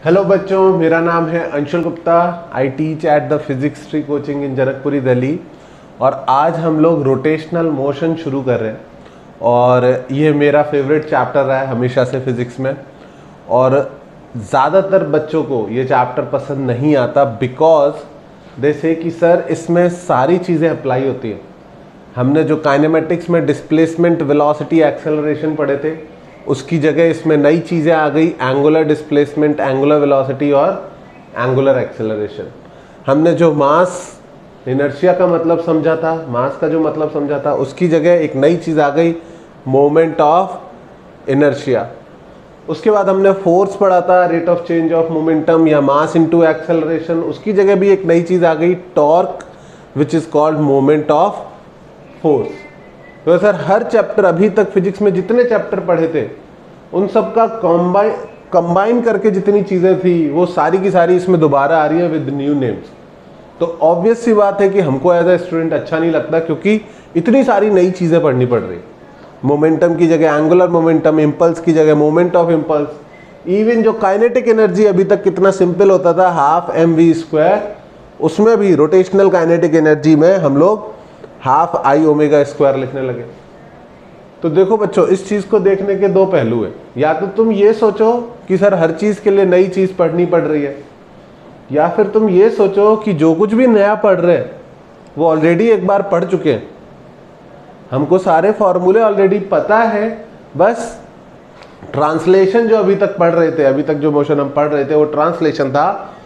Hello बच्चों, मेरा नाम है Anshul Gupta. I teach at the physics tree coaching in Janakpuri Delhi. और आज हम लोग रोटेशनल मोशन शुरू कर रहे हैं और ये मेरा फेवरेट चैप्टर रहा है हमेशा से फिज़िक्स में। और ज़्यादातर बच्चों को ये चैप्टर पसंद नहीं आता बिकॉज दे से कि सर इसमें सारी चीज़ें अप्लाई होती हैं। हमने जो काइनेमेटिक्स में डिस्प्लेसमेंट, वेलोसिटी, एक्सेलरेशन पढ़े थे उसकी जगह इसमें नई चीज़ें आ गई, एंगुलर डिस्प्लेसमेंट, एंगुलर वेलोसिटी और एंगुलर एक्सेलरेशन। हमने जो मास इनर्शिया का मतलब समझा था, मास का जो मतलब समझा था, उसकी जगह एक नई चीज़ आ गई, मोमेंट ऑफ इनर्शिया। उसके बाद हमने फोर्स पढ़ा था, rate of change of momentum या मास इनटू एक्सेलरेशन। उसकी जगह भी एक नई चीज़ आ गई, torque, which is called moment of force. तो सर हर चैप्टर अभी तक फिजिक्स में जितने चैप्टर पढ़े थे उन सब का कंबाइन करके जितनी चीज़ें थी वो सारी की सारी इसमें दोबारा आ रही है विद न्यू नेम्स। तो ऑब्वियस सी बात है कि हमको एज ए स्टूडेंट अच्छा नहीं लगता क्योंकि इतनी सारी नई चीज़ें पढ़नी पड़ रही। मोमेंटम की जगह एंगुलर मोमेंटम, इम्पल्स की जगह मोमेंट ऑफ इम्पल्स, इवन जो काइनेटिक एनर्जी अभी तक कितना सिंपल होता था, हाफ mv², उसमें भी रोटेशनल काइनेटिक एनर्जी में हम लोग हाफ I⍵² लिखने लगे। तो देखो बच्चों, इस चीज़ को देखने के दो पहलू है। या तो तुम ये सोचो कि सर हर चीज़ के लिए नई चीज़ पढ़नी पड़ रही है, या फिर तुम ये सोचो कि जो कुछ भी नया पढ़ रहे हैं वो ऑलरेडी एक बार पढ़ चुके हैं, हमको सारे फॉर्मूले ऑलरेडी पता है, बस ट्रांसलेशन जो अभी तक पढ़ रहे थे, अभी तक जो मोशन हम पढ़ रहे थे वो ट्रांसलेशन था,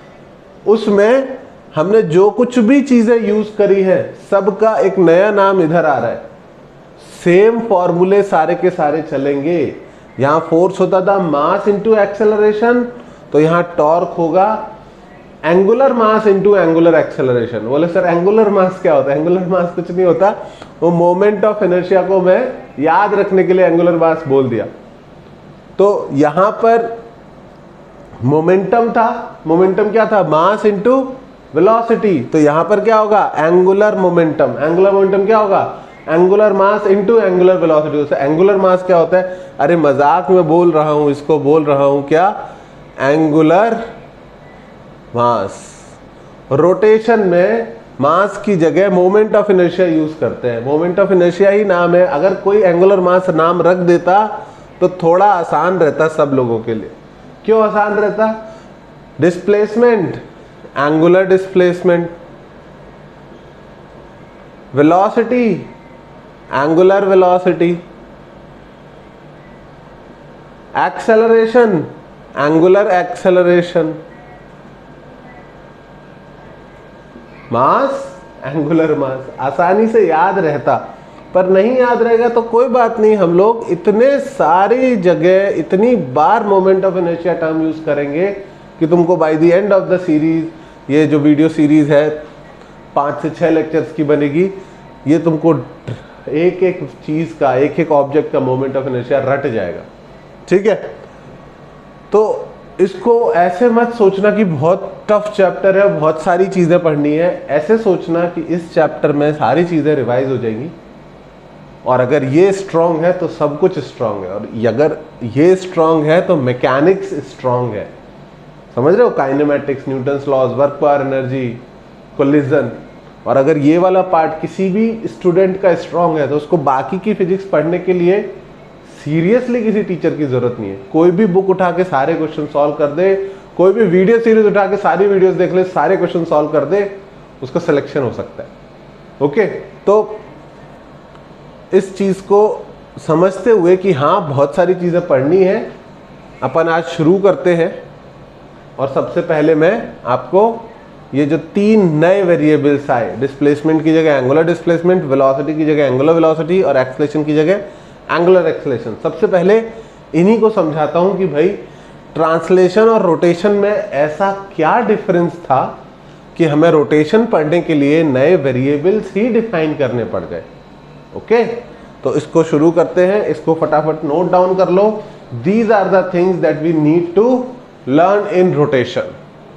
उसमें हमने जो कुछ भी चीजें यूज करी है सबका एक नया नाम इधर आ रहा है। सेम फॉर्मूले सारे के सारे चलेंगे। यहां फोर्स होता था मास इंटू एक्सेलरेशन, तो यहां टॉर्क होगा angular mass into angular acceleration. बोले सर एंगुलर मास क्या होता है? एंगुलर मास कुछ नहीं होता, वो मोमेंट ऑफ इनर्शिया को मैं याद रखने के लिए एंगुलर मास बोल दिया। तो यहां पर मोमेंटम था, मोमेंटम क्या था? Mass into velocity. तो यहां पर क्या होगा? Angular momentum. एंगुलर मोमेंटम क्या होगा? Angular mass into angular velocity. तो एंगुलर मास क्या होता है? अरे मजाक में बोल रहा हूं, इसको बोल रहा हूं क्या? एंगुलर मास। रोटेशन में मास की जगह मोमेंट ऑफ इनर्शिया यूज करते हैं। मोमेंट ऑफ इनर्शिया ही नाम है। अगर कोई एंगुलर मास नाम रख देता तो थोड़ा आसान रहता सब लोगों के लिए। क्यों आसान रहता? Displacement, angular displacement, velocity, angular velocity, acceleration, angular acceleration, mass, angular mass. आसानी से याद रहता, पर नहीं याद रहेगा तो कोई बात नहीं। हम लोग इतने सारी जगह इतनी बार moment of inertia term use करेंगे कि तुमको by the end of the series, ये जो वीडियो सीरीज है 5 से 6 लेक्चर्स की बनेगी, ये तुमको एक एक चीज का, एक एक ऑब्जेक्ट का मोमेंट ऑफ इनर्शिया रट जाएगा। ठीक है, तो इसको ऐसे मत सोचना कि बहुत टफ चैप्टर है, बहुत सारी चीजें पढ़नी है। ऐसे सोचना कि इस चैप्टर में सारी चीजें रिवाइज हो जाएंगी और अगर ये स्ट्रांग है तो सब कुछ स्ट्रांग है, और अगर ये स्ट्रांग है तो मैकेनिक्स स्ट्रांग है। समझ रहे हो? Kinematics, Newton's laws, work power energy, collision. और अगर ये वाला पार्ट किसी भी स्टूडेंट का स्ट्रांग है तो उसको बाकी की फिजिक्स पढ़ने के लिए सीरियसली किसी टीचर की जरूरत नहीं है। कोई भी बुक उठा के सारे क्वेश्चन सॉल्व कर दे, कोई भी वीडियो सीरीज उठा के सारी वीडियोस देख ले, सारे क्वेश्चन सॉल्व कर दे, उसका सिलेक्शन हो सकता है। ओके, तो इस चीज को समझते हुए कि हाँ बहुत सारी चीजें पढ़नी है, अपन आज शुरू करते हैं। और सबसे पहले मैं आपको ये जो 3 नए वेरिएबल्स आए, डिस्प्लेसमेंट की जगह एंगुलर डिस्प्लेसमेंट, वेलोसिटी की जगह एंगुलर वेलोसिटी और एक्सेलरेशन की जगह एंगुलर एक्सेलरेशन, सबसे पहले इन्हीं को समझाता हूं कि भाई ट्रांसलेशन और रोटेशन में ऐसा क्या डिफरेंस था कि हमें रोटेशन पढ़ने के लिए नए वेरिएबल्स ही डिफाइन करने पड़ गए। ओके, तो इसको शुरू करते हैं। इसको फटाफट नोट डाउन कर लो। These are the things that we need to learn in rotation.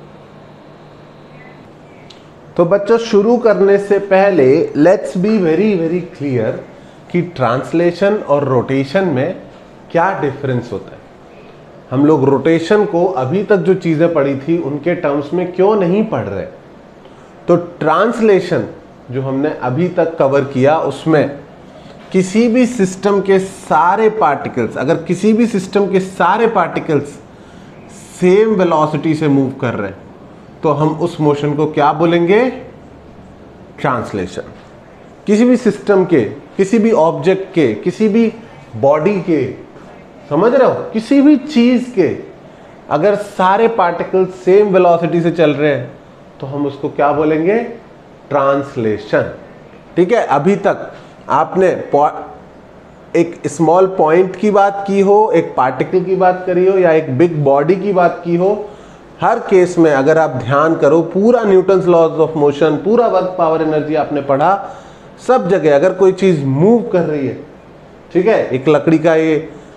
तो बच्चों शुरू करने से पहले let's be very very clear कि ट्रांसलेशन और रोटेशन में क्या डिफरेंस होता है। हम लोग रोटेशन को अभी तक जो चीज़ें पढ़ी थी उनके टर्म्स में क्यों नहीं पढ़ रहे? तो ट्रांसलेशन जो हमने अभी तक कवर किया उसमें किसी भी सिस्टम के सारे पार्टिकल्स, अगर किसी भी सिस्टम के सारे पार्टिकल्स सेम वेलोसिटी से मूव कर रहे हैं तो हम उस मोशन को क्या बोलेंगे? ट्रांसलेशन। किसी भी सिस्टम के, किसी भी ऑब्जेक्ट के, किसी भी बॉडी के, समझ रहे हो, किसी भी चीज के अगर सारे पार्टिकल्स सेम वेलोसिटी से चल रहे हैं तो हम उसको क्या बोलेंगे? ट्रांसलेशन। ठीक है, अभी तक आपने एक स्मॉल पॉइंट की बात की हो, एक पार्टिकल की बात करी हो या एक बिग बॉडी की बात की हो, हर केस में अगर आप ध्यान करो, पूरा न्यूटन्स लॉज ऑफ मोशन, पूरा वर्क पावर एनर्जी आपने पढ़ा, सब जगह अगर कोई चीज मूव कर रही है, ठीक है, एक लकड़ी का ये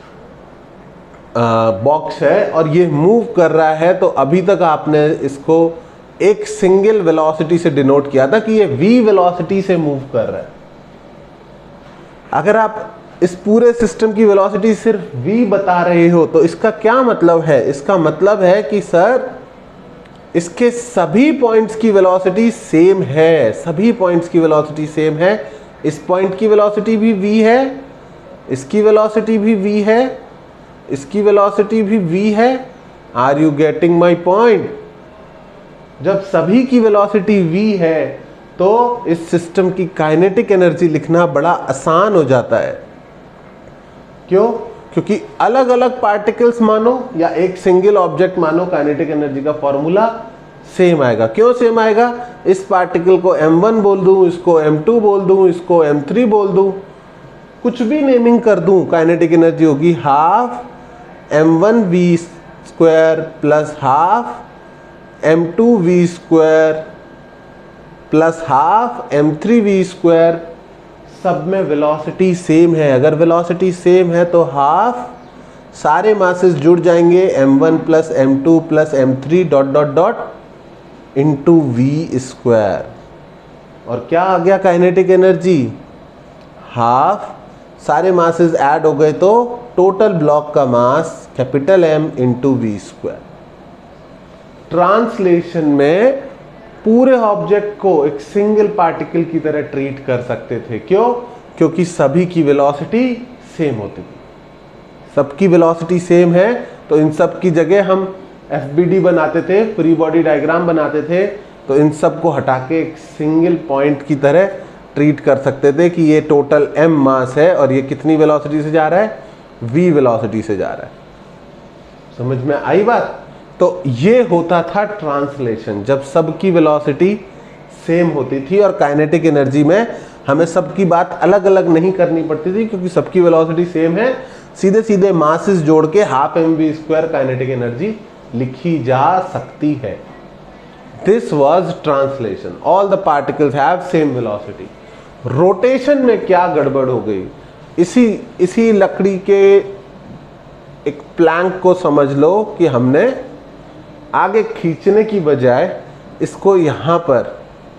बॉक्स है और ये मूव कर रहा है, तो अभी तक आपने इसको एक सिंगल वेलोसिटी से डिनोट किया था कि ये v वेलोसिटी से मूव कर रहा है। अगर आप इस पूरे सिस्टम की वेलोसिटी सिर्फ v बता रहे हो तो इसका क्या मतलब है? इसका मतलब है कि सर इसके सभी पॉइंट्स की वेलोसिटी सेम है, सभी पॉइंट्स की वेलोसिटी सेम है। इस पॉइंट की वेलोसिटी भी v है, इसकी वेलोसिटी भी v है, इसकी वेलोसिटी भी v है। Are you getting my point? जब सभी की वेलोसिटी v है तो इस सिस्टम की काइनेटिक एनर्जी लिखना बड़ा आसान हो जाता है। क्यों? क्योंकि अलग अलग पार्टिकल्स मानो या एक सिंगल ऑब्जेक्ट मानो, काइनेटिक एनर्जी का फॉर्मूला सेम आएगा। क्यों सेम आएगा? इस पार्टिकल को m1 बोल दूं, इसको m2 बोल दूं, इसको m3 बोल दूं, कुछ भी नेमिंग कर दूं, काइनेटिक एनर्जी होगी half m1v square plus half m2v square plus half m3v square. सब में वेलोसिटी सेम है। अगर वेलोसिटी सेम है तो हाफ सारे मासेस जुड़ जाएंगे, m1 plus m2 plus m3 dot dot dot into v square. और क्या आ गया काइनेटिक एनर्जी? हाफ सारे मासेस ऐड हो गए तो टोटल ब्लॉक का mass capital M into V square. Translation में पूरे ऑब्जेक्ट को एक सिंगल पार्टिकल की तरह ट्रीट कर सकते थे। क्यों? क्योंकि सभी की वेलोसिटी सेम होती थी। सबकी वेलोसिटी सेम है तो इन सब की जगह हम FBD बनाते थे, फ्री बॉडी डायग्राम बनाते थे, तो इन सब को हटा के एक सिंगल पॉइंट की तरह ट्रीट कर सकते थे कि ये टोटल m मास है और ये कितनी वेलोसिटी से जा रहा है? v वेलोसिटी से जा रहा है। समझ में आई बात? तो ये होता था ट्रांसलेशन, जब सबकी वेलोसिटी सेम होती थी और काइनेटिक एनर्जी में हमें सबकी बात अलग अलग नहीं करनी पड़ती थी क्योंकि सबकी वेलोसिटी सेम है। सीधे सीधे मासेस जोड़ के half mv square kinetic energy लिखी जा सकती है। This was translation. All the particles have same velocity. Rotation में क्या गड़बड़ हो गई? इसी लकड़ी के एक प्लैंक को समझ लो कि हमने आगे खींचने की बजाय इसको यहां पर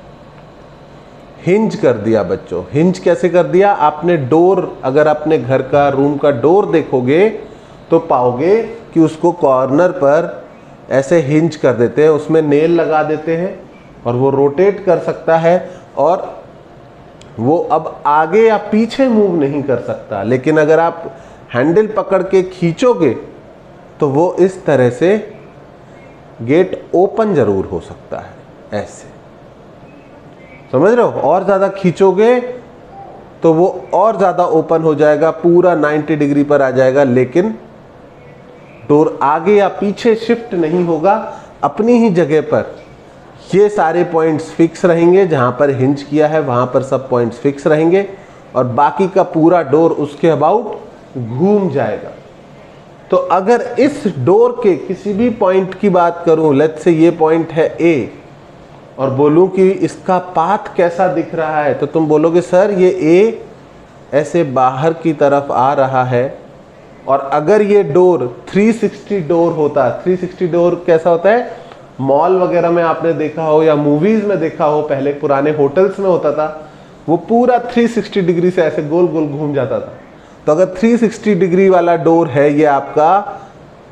हिंज कर दिया। बच्चों, हिंज कैसे कर दिया? आपने डोर, अगर अपने घर का रूम का डोर देखोगे तो पाओगे कि उसको कॉर्नर पर ऐसे हिंज कर देते हैं, उसमें नेल लगा देते हैं और वो रोटेट कर सकता है और वो अब आगे या पीछे मूव नहीं कर सकता। लेकिन अगर आप हैंडल पकड़ के खींचोगे तो वो इस तरह से गेट ओपन जरूर हो सकता है, ऐसे, समझ रहे हो? और ज्यादा खींचोगे तो वो और ज्यादा ओपन हो जाएगा, पूरा 90 डिग्री पर आ जाएगा, लेकिन डोर आगे या पीछे शिफ्ट नहीं होगा, अपनी ही जगह पर ये सारे पॉइंट्स फिक्स रहेंगे। जहां पर हिंज किया है वहां पर सब पॉइंट्स फिक्स रहेंगे और बाकी का पूरा डोर उसके अबाउट घूम जाएगा। तो अगर इस डोर के किसी भी पॉइंट की बात करूं, लेट्स से ये पॉइंट है A, और बोलूं कि इसका पाथ कैसा दिख रहा है, तो तुम बोलोगे सर ये A ऐसे बाहर की तरफ आ रहा है। और अगर ये डोर 360 डोर होता, 360 डोर कैसा होता है? मॉल वगैरह में आपने देखा हो या मूवीज में देखा हो, पहले पुराने होटल्स में होता था, वो पूरा 360 डिग्री से ऐसे गोल गोल घूम जाता था। तो अगर 360 डिग्री वाला डोर है ये आपका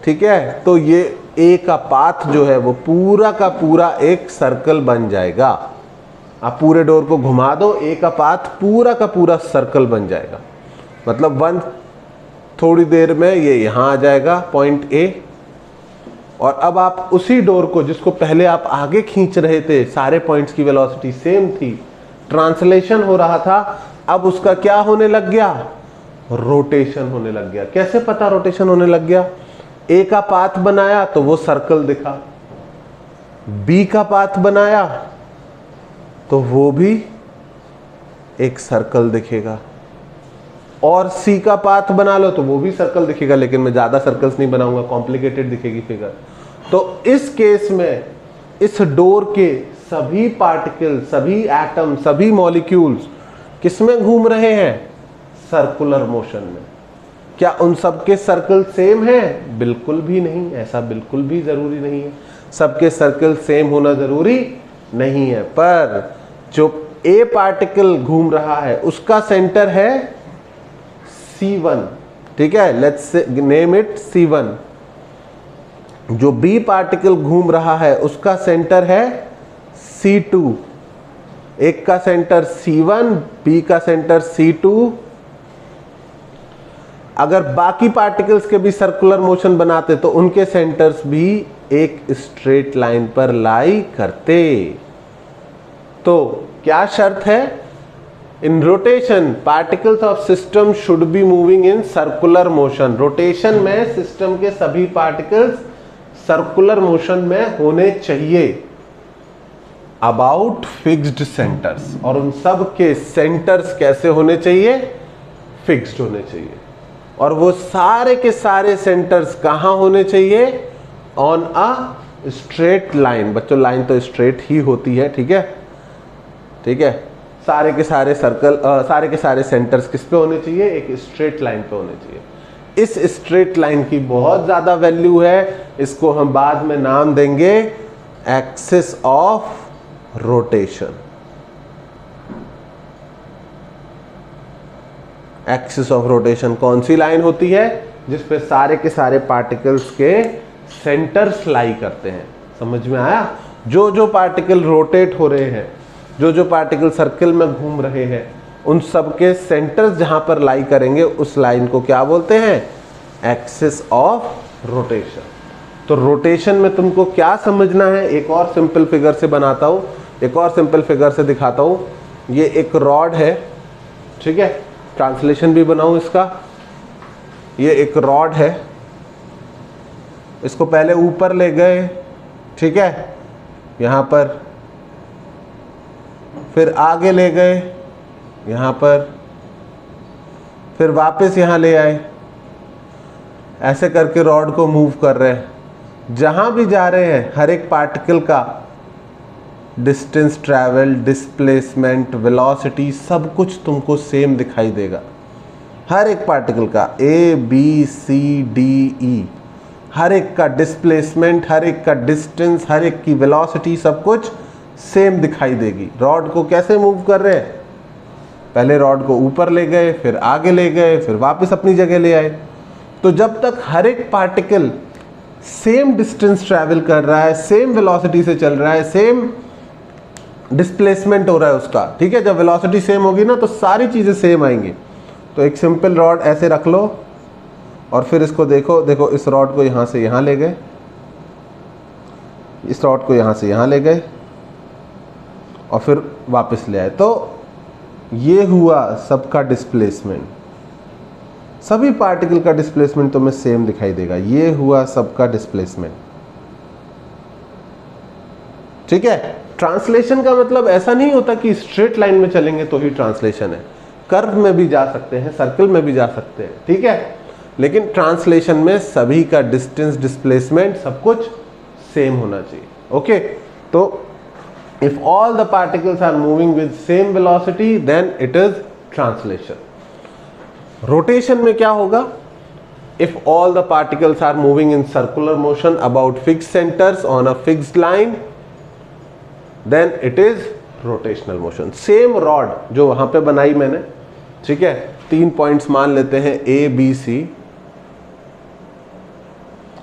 ठीक है, तो ये ए का पाथ जो है वो पूरा का पूरा एक सर्कल बन जाएगा। आप पूरे डोर को घुमा दो, ए का पाथ पूरा का पूरा सर्कल बन जाएगा। मतलब थोड़ी देर में ये यहां आ जाएगा पॉइंट ए, और अब आप उसी डोर को जिसको पहले आप आगे खींच रहे थे, सारे पॉइंट्स की वेलोसिटी सेम थी, ट्रांसलेशन हो रहा था, अब उसका क्या होने लग गया, रोटेशन होने लग गया। कैसे पता रोटेशन होने लग गया? ए का पाथ बनाया तो वो सर्कल दिखा, बी का पाथ बनाया तो वो भी एक सर्कल दिखेगा, और सी का पाथ बना लो तो वो भी सर्कल दिखेगा, लेकिन मैं ज्यादा सर्कल्स नहीं बनाऊंगा, कॉम्प्लिकेटेड दिखेगी फिगर। तो इस केस में इस डोर के सभी पार्टिकल, सभी एटम, सभी मॉलिक्यूल्स किसमें घूम रहे हैं? सर्कुलर मोशन में। क्या उन सबके सर्कल सेम हैं? बिल्कुल भी नहीं, ऐसा बिल्कुल भी जरूरी नहीं है। सबके सर्कल सेम होना जरूरी नहीं है, पर जो ए पार्टिकल घूम रहा है उसका सेंटर है C1, ठीक है, लेट्स नेम इट C1। जो बी पार्टिकल घूम रहा है उसका सेंटर है C2। एक का सेंटर C1, बी का सेंटर C2। अगर बाकी पार्टिकल्स के भी सर्कुलर मोशन बनाते तो उनके सेंटर्स भी एक स्ट्रेट लाइन पर लाई करते। तो क्या शर्त है? In rotation particles of system should be moving in circular motion. Rotation में सिस्टम के सभी पार्टिकल्स सर्कुलर मोशन में होने चाहिए अबाउट फिक्स्ड सेंटर्स, और उन सब के सेंटर्स कैसे होने चाहिए? फिक्स्ड होने चाहिए। और वो सारे के सारे सेंटर्स कहां होने चाहिए? On a straight line. बच्चों लाइन तो स्ट्रेट ही होती है, ठीक है, ठीक है। सारे के सारे सर्कल, सारे के सारे सेंटर्स किस पे होने चाहिए? एक स्ट्रेट लाइन पे होने चाहिए। इस स्ट्रेट लाइन की बहुत ज्यादा वैल्यू है, इसको हम बाद में नाम देंगे axis of rotation. Axis of rotation कौन सी लाइन होती है? जिस पे सारे के सारे पार्टिकल्स के सेंटर्स लाई करते हैं। समझ में आया? जो जो पार्टिकल रोटेट हो रहे हैं, जो जो पार्टिकल सर्कल में घूम रहे हैं, उन सब के सेंटर्स जहां पर लाई करेंगे उस लाइन को क्या बोलते हैं? Axis of rotation. तो रोटेशन में तुमको क्या समझना है? एक और सिंपल फिगर से बनाता हूं, एक और सिंपल फिगर से दिखाता हूं। ये एक रॉड है, ठीक है, ट्रांसलेशन भी बनाऊं इसका। ये एक रॉड है, इसको पहले ऊपर ले गए, ठीक है, यहां पर, फिर आगे ले गए यहां पर, फिर वापस यहां ले आए। ऐसे करके रॉड को मूव कर रहे हैं। जहां भी जा रहे हैं हर एक पार्टिकल का डिस्टेंस ट्रैवल, डिस्प्लेसमेंट, वेलोसिटी, सब कुछ तुमको सेम दिखाई देगा। हर एक पार्टिकल का A, B, C, D, E, हर एक का डिस्प्लेसमेंट, हर एक का डिस्टेंस, हर एक की वेलोसिटी, सब कुछ सेम दिखाई देगी। रॉड को कैसे मूव कर रहे हैं? पहले रॉड को ऊपर ले गए, फिर आगे ले गए, फिर वापस अपनी जगह ले आए। तो जब तक हर एक पार्टिकल सेम डिस्टेंस ट्रैवल कर रहा है, सेम वेलोसिटी से चल रहा है, सेम डिस्प्लेसमेंट हो रहा है उसका, ठीक है, जब वेलोसिटी सेम होगी ना तो सारी चीजें सेम आएंगी। तो एक सिंपल रॉड ऐसे रख लो और फिर इसको देखो, देखो इस रॉड को यहां से यहां ले गए, इस रॉड को यहां से यहां ले गए और फिर वापस ले आए। तो ये हुआ सबका डिस्प्लेसमेंट। सभी पार्टिकल का डिस्प्लेसमेंट तुम्हें सेम दिखाई देगा। ये हुआ सबका डिस्प्लेसमेंट, ठीक है। ट्रांसलेशन का मतलब ऐसा नहीं होता कि स्ट्रेट लाइन में चलेंगे तो ही ट्रांसलेशन है। कर्व में भी जा सकते हैं, सर्कल में भी जा सकते हैं, ठीक है, लेकिन ट्रांसलेशन में सभी का डिस्टेंस, डिस्प्लेसमेंट सब कुछ सेम होना चाहिए। ओके, तो if all the particles are moving with same velocity then it is translation. Rotation में क्या होगा? If all the particles are moving in circular motion about fixed centers on a fixed line then it is rotational motion. Same rod जो वहां पे बनाई मैंने, ठीक है, 3 पॉइंट्स मान लेते हैं A, B, C।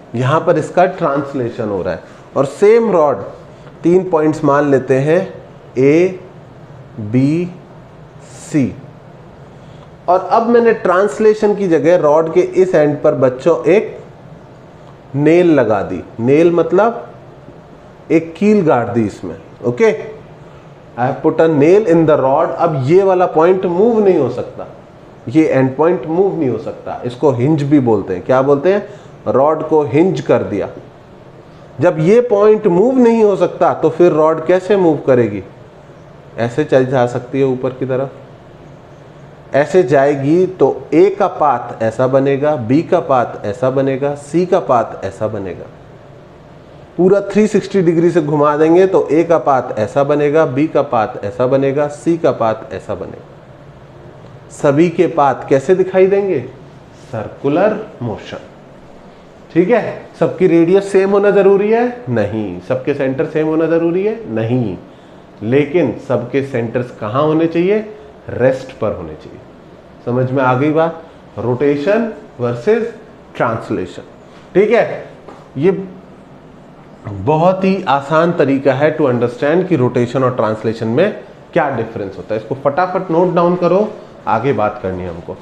यहाँ पर इसका ट्रांसलेशन हो रहा है। और सेम रॉड 3 पॉइंट्स मान लेते हैं ए बी सी, और अब मैंने ट्रांसलेशन की जगह रॉड के इस एंड पर बच्चों एक नेल लगा दी। नेल मतलब एक कील गाड़ दी इसमें। Okay, I have put a nail in the rod. अब ये वाला पॉइंट मूव नहीं हो सकता, ये एंड पॉइंट मूव नहीं हो सकता। इसको हिंज भी बोलते हैं। क्या बोलते हैं? रॉड को हिंज कर दिया। जब ये पॉइंट मूव नहीं हो सकता तो फिर रॉड कैसे मूव करेगी? ऐसे चल जा सकती है ऊपर की तरफ, ऐसे जाएगी तो ए का पाथ ऐसा बनेगा, बी का पाथ ऐसा बनेगा, सी का पाथ ऐसा बनेगा। पूरा 360 डिग्री से घुमा देंगे तो ए का पाथ ऐसा बनेगा, बी का पाथ ऐसा बनेगा, सी का पाथ ऐसा बनेगा। सभी के पाथ कैसे दिखाई देंगे? Circular motion. ठीक है, सबकी रेडियस सेम होना जरूरी है? नहीं। सबके सेंटर सेम होना जरूरी है? नहीं। लेकिन सबके सेंटर्स कहां होने चाहिए? रेस्ट पर होने चाहिए। समझ में आ गई बात? Rotation versus translation. ठीक है, ये बहुत ही आसान तरीका है टू अंडरस्टैंड कि रोटेशन और ट्रांसलेशन में क्या डिफरेंस होता है। इसको फटाफट नोट डाउन करो, आगे बात करनी है हमको।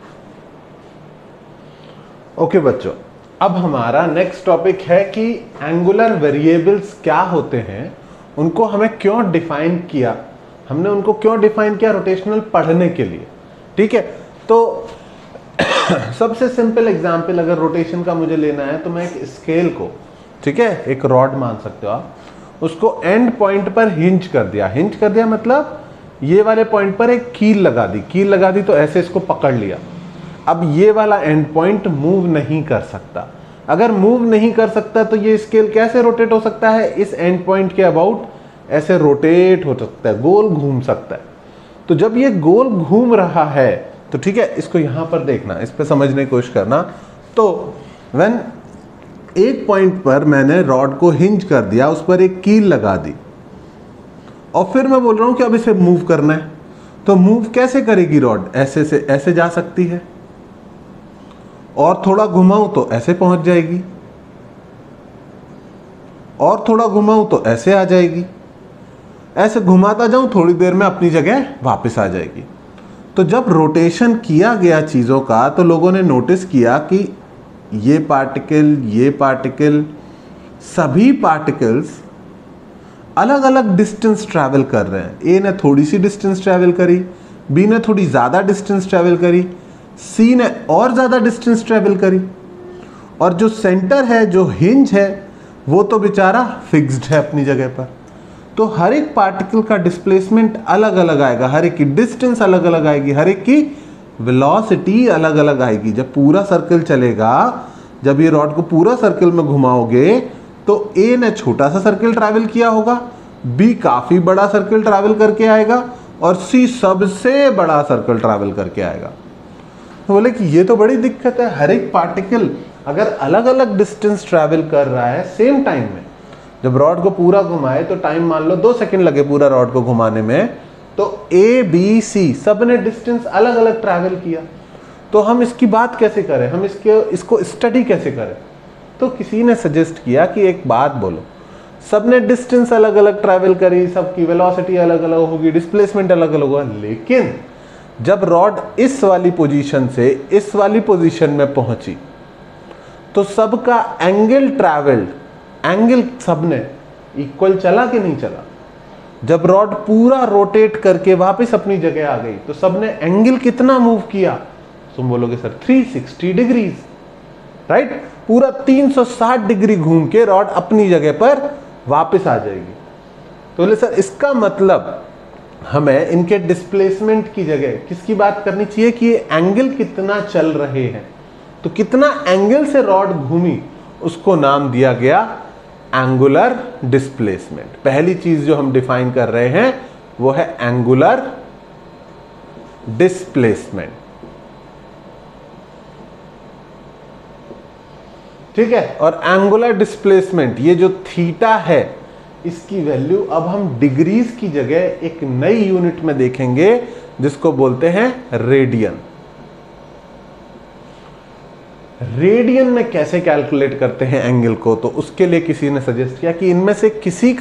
ओके बच्चों, अब हमारा नेक्स्ट टॉपिक है कि एंगुलर वेरिएबल्स क्या होते हैं, उनको हमें क्यों डिफाइन किया, हमने उनको क्यों डिफाइन किया रोटेशनल पढ़ने के लिए। ठीक है, तो सबसे सिंपल एग्जांपल अगर रोटेशन का मुझे लेना है तो मैं एक स्केल को, ठीक है, एक रॉड मान सकते हो आप, उसको एंड पॉइंट पर हिंज कर दिया। हिंज कर दिया मतलब ये वाले पॉइंट पर एक कील लगा दी। कील लगा दी तो ऐसे इसको पकड़ लिया। अब ये वाला एंड पॉइंट मूव नहीं कर सकता। अगर मूव नहीं कर सकता तो ये स्केल कैसे रोटेट हो सकता है? इस एंड पॉइंट के अबाउट ऐसे रोटेट हो सकता है, गोल घूम सकता है। तो जब ये गोल घूम रहा है तो ठीक है, इसको यहां पर देखना, इस पे समझने की कोशिश करना। तो व्हेन एक पॉइंट पर मैंने रॉड को हिंज कर दिया, उस पर एक कील लगा दी, और फिर मैं बोल रहा हूं कि अब इसे मूव करना है, तो मूव कैसे करेगी रॉड? ऐसे से ऐसे जा सकती है, और थोड़ा घुमाऊं तो ऐसे पहुंच जाएगी, और थोड़ा घुमाऊं तो ऐसे आ जाएगी। ऐसे घुमाता जाऊं, थोड़ी देर में अपनी जगह वापस आ जाएगी। तो जब रोटेशन किया गया चीज़ों का तो लोगों ने नोटिस किया कि ये पार्टिकल सभी पार्टिकल्स अलग अलग डिस्टेंस ट्रैवल कर रहे हैं। ए ने थोड़ी सी डिस्टेंस ट्रैवल करी, बी ने थोड़ी ज़्यादा डिस्टेंस ट्रैवल करी, सी ने और ज़्यादा डिस्टेंस ट्रैवल करी, और जो सेंटर है, जो हिंज है, वो तो बेचारा फिक्स्ड है अपनी जगह पर। तो हर एक पार्टिकल का डिस्प्लेसमेंट अलग अलग आएगा, हर एक की डिस्टेंस अलग अलग आएगी, हर एक की वेलोसिटी अलग अलग आएगी। जब पूरा सर्कल चलेगा, जब ये रॉड को पूरा सर्कल में घुमाओगे तो ए ने छोटा सा सर्कल ट्रैवल किया होगा, बी काफ़ी बड़ा सर्कल ट्रैवल करके आएगा, और सी सबसे बड़ा सर्कल ट्रैवल करके आएगा। तो बोले कि ये तो बड़ी दिक्कत है, हर एक पार्टिकल अगर अलग अलग डिस्टेंस ट्रैवल कर रहा है सेम टाइम में, जब रॉड को पूरा घुमाए तो टाइम मान लो 2 सेकंड लगे पूरा रॉड को घुमाने में, तो ए बी सी सब ने डिस्टेंस अलग अलग ट्रैवल किया। तो हम इसकी बात कैसे करें, हम इसको स्टडी कैसे करें? तो किसी ने सजेस्ट किया कि एक बात बोलो, सब ने डिस्टेंस अलग अलग ट्रैवल करी, सबकी वेलोसिटी अलग अलग होगी, डिस्प्लेसमेंट अलग अलग होगा, लेकिन जब रॉड इस वाली पोजीशन से इस वाली पोजीशन में पहुंची तो सबका एंगल ट्रैवल्ड, एंगल सबने इक्वल चला कि नहीं चला? जब रॉड पूरा रोटेट करके वापस अपनी जगह आ गई तो सबने एंगल कितना मूव किया? तुम बोलोगे सर 360 डिग्रीज, राइट? पूरा 360 डिग्री घूम के रॉड अपनी जगह पर वापस आ जाएगी। तो बोले सर इसका मतलब हमें इनके डिस्प्लेसमेंट की जगह किसकी बात करनी चाहिए कि ये एंगल कितना चल रहे हैं। तो कितना एंगल से रॉड घूमी उसको नाम दिया गया एंगुलर डिस्प्लेसमेंट। पहली चीज जो हम डिफाइन कर रहे हैं वो है एंगुलर डिस्प्लेसमेंट। ठीक है, और एंगुलर डिस्प्लेसमेंट ये जो थीटा है इसकी वैल्यू अब हम डिग्रीज की जगह एक नई यूनिट में देखेंगे जिसको बोलते हैं रेडियन। रेडियन में कैसे कैलकुलेट करते हैं एंगल को, तो उसके लिए किसी ने सजेस्ट किया कि इनमें से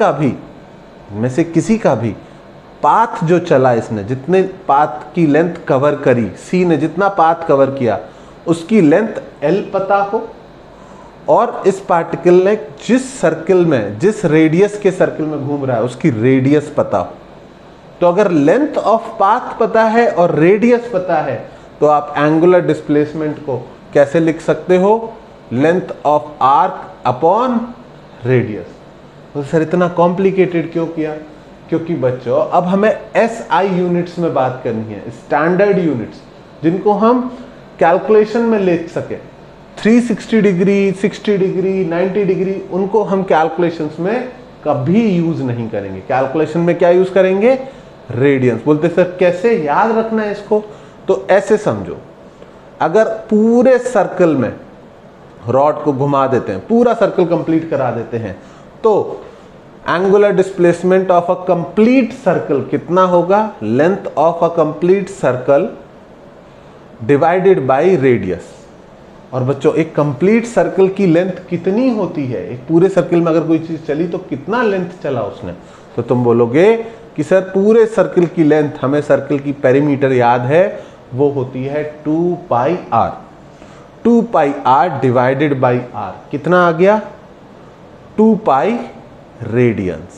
किसी का भी पाथ जो चला, इसने जितने पाथ की लेंथ कवर करी, सी ने जितना पाथ कवर किया उसकी लेंथ L पता हो, और इस पार्टिकल ने जिस रेडियस के सर्कल में घूम रहा है उसकी रेडियस पता हो। तो अगर लेंथ ऑफ पाथ पता है और रेडियस पता है तो आप एंगुलर डिस्प्लेसमेंट को कैसे लिख सकते हो? Length of arc upon radius. तो सर इतना कॉम्प्लिकेटेड क्यों किया? क्योंकि बच्चों अब हमें SI यूनिट्स में बात करनी है, स्टैंडर्ड यूनिट्स जिनको हम कैलकुलेशन में ले सके। 360 डिग्री, 60 डिग्री, 90 डिग्री, उनको हम कैलकुलेशंस में कभी यूज नहीं करेंगे। कैलकुलेशन में क्या यूज करेंगे? रेडियंस। बोलते सर कैसे याद रखना है इसको? तो ऐसे समझो, अगर पूरे सर्कल में रॉड को घुमा देते हैं, पूरा सर्कल कंप्लीट करा देते हैं, तो angular displacement of a complete circle कितना होगा? Length of a complete circle divided by radius. और बच्चों एक कंप्लीट सर्कल की लेंथ कितनी होती है? एक पूरे सर्कल में अगर कोई चीज चली तो कितना लेंथ चला उसने? तो तुम बोलोगे कि सर पूरे सर्कल की लेंथ, हमें सर्कल की पेरीमीटर याद है, वो होती है 2 pi r। 2 pi r divided by r कितना आ गया? 2 पाई रेडियंस।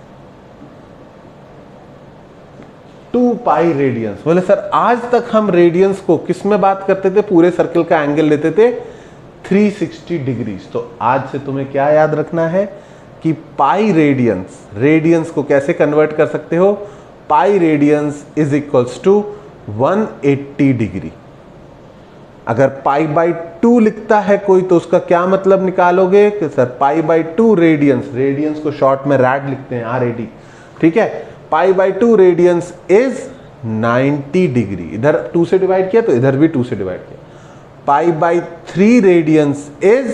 2 pi radians. बोले सर आज तक हम रेडियंस को किस में बात करते थे? पूरे सर्कल का एंगल लेते थे 360 डिग्रीज। तो आज से तुम्हें क्या याद रखना है कि पाई रेडियंस को कैसे कन्वर्ट कर सकते हो? Pi radians is equals to 180 degree. अगर पाई बाई 2 लिखता है कोई तो उसका क्या मतलब निकालोगे कि सर पाई बाई 2 रेडियंस को शॉर्ट में रैड लिखते हैं, RAD, ठीक है। Pi by 2 radians is 90 degree. इधर 2 से डिवाइड किया तो इधर भी 2 से डिवाइड किया। Pi by 3 radians is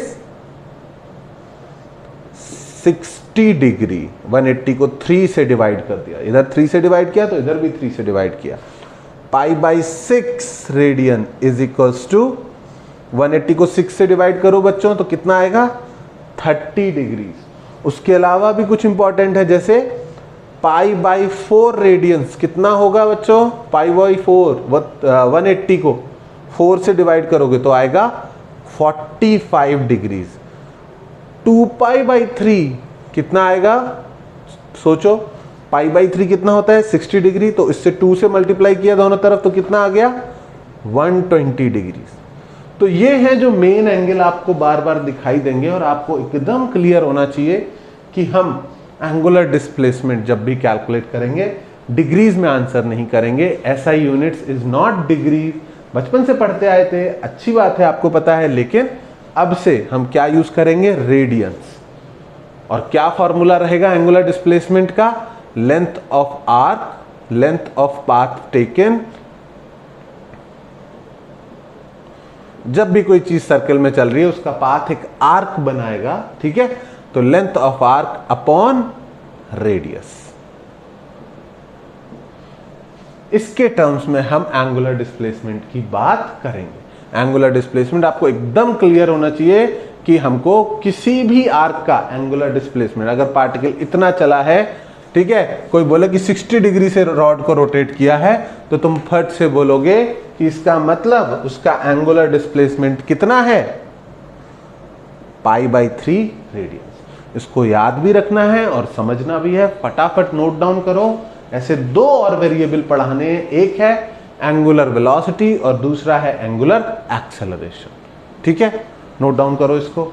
60 degree. 180 को 3 से डिवाइड कर दिया, इधर 3 से डिवाइड किया तो इधर भी 3 से डिवाइड किया। Pi by 6 radian is equals to 180 को 6 से डिवाइड करो बच्चों तो कितना आएगा? 30 डिग्रीज। उसके अलावा भी कुछ इंपॉर्टेंट है, जैसे पाई बाई 4 रेडियंस कितना होगा बच्चों? पाई बाई 4 180 को 4 से डिवाइड करोगे तो आएगा 45 डिग्रीज। 2 पाई बाई 3 कितना आएगा? सोचो, पाई बाई 3 कितना होता है? 60 डिग्री। तो इससे 2 से मल्टीप्लाई किया दोनों तरफ तो कितना आ गया? 120 डिग्रीज। तो ये है जो मेन एंगल आपको बार बार दिखाई देंगे और आपको एकदम क्लियर होना चाहिए कि हम एंगुलर डिस्प्लेसमेंट जब भी कैलकुलेट करेंगे डिग्रीज में आंसर नहीं करेंगे। SI units is not degree. बचपन से पढ़ते आए थे, अच्छी बात है, आपको पता है, लेकिन अब से हम क्या यूज करेंगे? रेडियंस। और क्या फॉर्मूला रहेगा एंगुलर डिस्प्लेसमेंट का? Length of arc, length of path taken. जब भी कोई चीज सर्कल में चल रही है उसका पाथ एक आर्क बनाएगा, ठीक है। तो length of arc upon radius. इसके टर्म्स में हम एंगुलर डिस्प्लेसमेंट की बात करेंगे। एंगुलर डिस्प्लेसमेंट आपको एकदम क्लियर होना चाहिए कि हमको किसी भी आर्क का एंगुलर डिस्प्लेसमेंट, अगर पार्टिकल इतना चला है, ठीक है, कोई बोले कि 60 डिग्री से रॉड को रोटेट किया है, तो तुम फट से बोलोगे कि इसका मतलब उसका एंगुलर डिस्प्लेसमेंट कितना है? Pi by 3 radians. इसको याद भी रखना है और समझना भी है। फटाफट नोट डाउन करो। ऐसे 2 और वेरिएबल पढ़ाने हैं, एक है एंगुलर वेलोसिटी और दूसरा है एंगुलर एक्सेलरेशन, ठीक है। नोट डाउन करो इसको।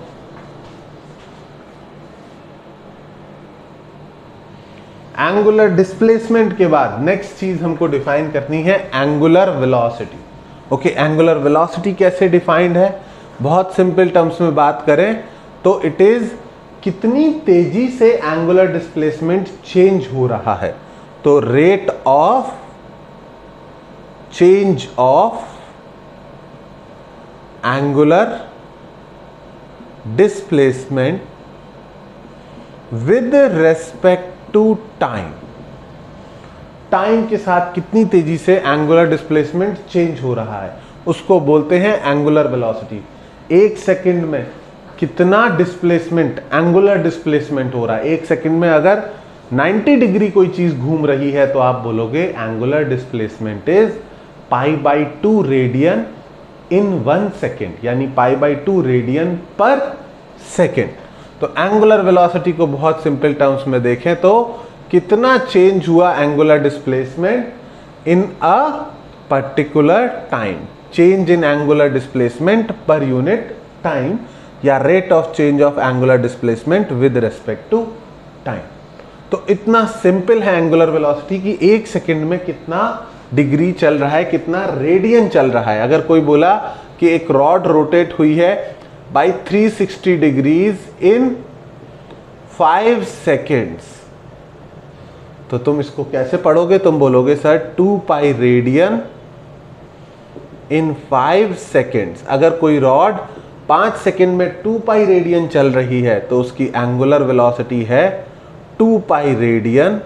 एंगुलर डिस्प्लेसमेंट के बाद नेक्स्ट चीज हमको डिफाइन करनी है angular velocity. Okay, angular velocity कैसे डिफाइंड है? बहुत सिंपल टर्म्स में बात करें तो इट इज कितनी तेजी से एंगुलर डिस्प्लेसमेंट चेंज हो रहा है। तो rate of change of angular displacement with respect to time. Time के साथ कितनी तेजी से एंगुलर डिस्प्लेसमेंट चेंज हो रहा है उसको बोलते हैं एंगुलर वेलोसिटी। एक सेकंड में कितना डिस्प्लेसमेंट, एंगुलर डिस्प्लेसमेंट हो रहा है। एक सेकंड में अगर 90 डिग्री कोई चीज घूम रही है तो आप बोलोगे angular displacement is π/2 radian in 1 second, यानी π/2 रेडियन पर सेकेंड। तो एंगुलर वेलोसिटी को बहुत सिंपल टर्म्स में देखें तो कितना चेंज हुआ angular displacement in a particular time, change in angular displacement पर यूनिट टाइम, या rate of change of angular displacement with respect to time. तो इतना सिंपल है एंगुलर वेलोसिटी कि एक सेकंड में कितना डिग्री चल रहा है, कितना रेडियन चल रहा है। अगर कोई बोला कि एक रॉड रोटेट हुई है बाय 360 डिग्रीज इन 5 सेकेंड्स, तो तुम इसको कैसे पढ़ोगे? तुम बोलोगे sir 2 pi radian in 5 seconds. अगर कोई रॉड 5 सेकेंड में 2 पाई रेडियन चल रही है तो उसकी एंगुलर वेलोसिटी है 2 pi radian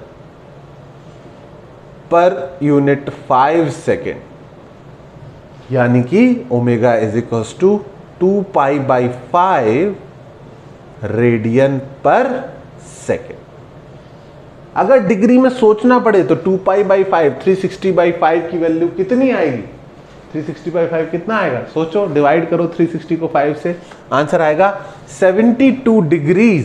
per unit 5 second, यानी कि omega is equals to 2 pi by 5 radian per second. अगर डिग्री में सोचना पड़े तो 2 पाई बाई 5, 360/5 की वैल्यू कितनी आएगी? 360/5 कितना आएगा? सोचो, डिवाइड करो 360 को 5 से, आंसर आएगा 72 डिग्रीज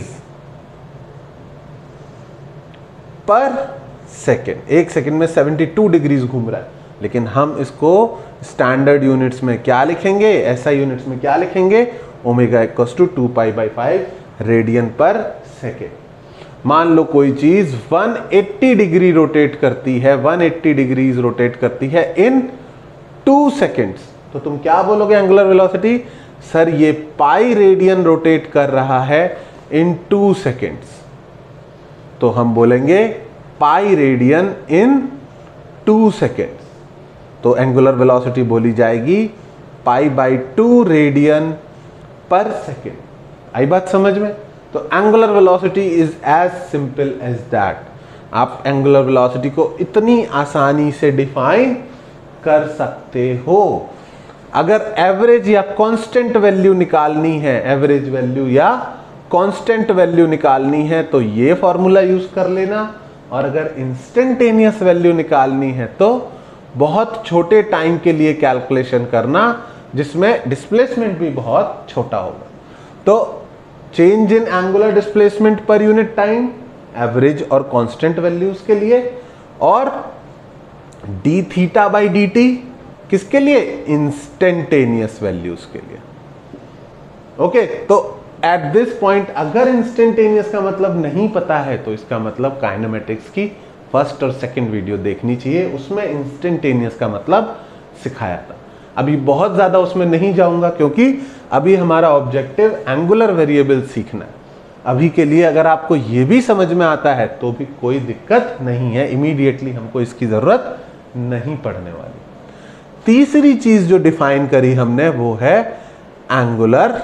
पर सेकेंड। एक सेकेंड में 72 डिग्रीज घूम रहा है। लेकिन हम इसको स्टैंडर्ड यूनिट्स में क्या लिखेंगे, एसआई यूनिट्स में क्या लिखेंगे? Omega equals to 2 pi by 5 radian per second. मान लो कोई चीज 180 डिग्री रोटेट करती है, 180 डिग्रीज रोटेट करती है इन 2 सेकेंड्स, तो तुम क्या बोलोगे एंगुलर वेलोसिटी? सर ये पाई रेडियन रोटेट कर रहा है इन 2 सेकेंड्स, तो हम बोलेंगे पाई रेडियन इन 2 सेकेंड्स। तो एंगुलर वेलोसिटी बोली जाएगी π/2 रेडियन पर सेकेंड। आई बात समझ में? तो angular velocity is as simple as that. आप एंगुलर वेलोसिटी को इतनी आसानी से डिफाइन कर सकते हो। अगर एवरेज या कांस्टेंट वैल्यू निकालनी है, एवरेज वैल्यू या कांस्टेंट वैल्यू निकालनी है तो ये फॉर्मूला यूज कर लेना, और अगर इंस्टेंटेनियस वैल्यू निकालनी है तो बहुत छोटे टाइम के लिए कैलकुलेशन करना जिसमें डिस्प्लेसमेंट भी बहुत छोटा होगा। तो चेंज इन एंगुलर डिस्प्लेसमेंट पर यूनिट टाइम, एवरेज और कांस्टेंट वैल्यूज के लिए, और D theta by D T किसके लिए? इंस्टेंटेनियस वैल्यूज के लिए। ओके, तो एट दिस पॉइंट अगर इंस्टेंटेनियस का मतलब नहीं पता है तो इसका मतलब काइनेमेटिक्स की फर्स्ट और सेकंड वीडियो देखनी चाहिए, उसमें इंस्टेंटेनियस का मतलब सिखाया था। अभी बहुत ज्यादा उसमें नहीं जाऊंगा क्योंकि अभी हमारा ऑब्जेक्टिव एंगुलर वेरिएबल सीखना है। अभी के लिए अगर आपको ये भी समझ में आता है तो भी कोई दिक्कत नहीं है, इमीडिएटली हमको इसकी जरूरत नहीं पड़ने वाली। तीसरी चीज जो डिफाइन करी हमने वो है एंगुलर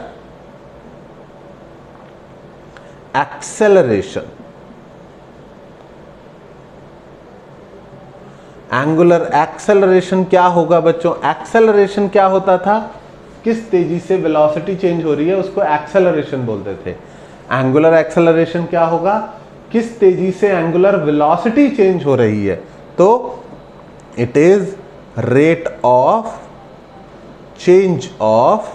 एक्सेलरेशन। एंगुलर एक्सेलरेशन क्या होगा बच्चों? एक्सेलरेशन क्या होता था? किस तेजी से वेलोसिटी चेंज हो रही है उसको एक्सेलरेशन बोलते थे। एंगुलर एक्सेलरेशन क्या होगा? किस तेजी से एंगुलर वेलोसिटी चेंज हो रही है, तो it is rate of change of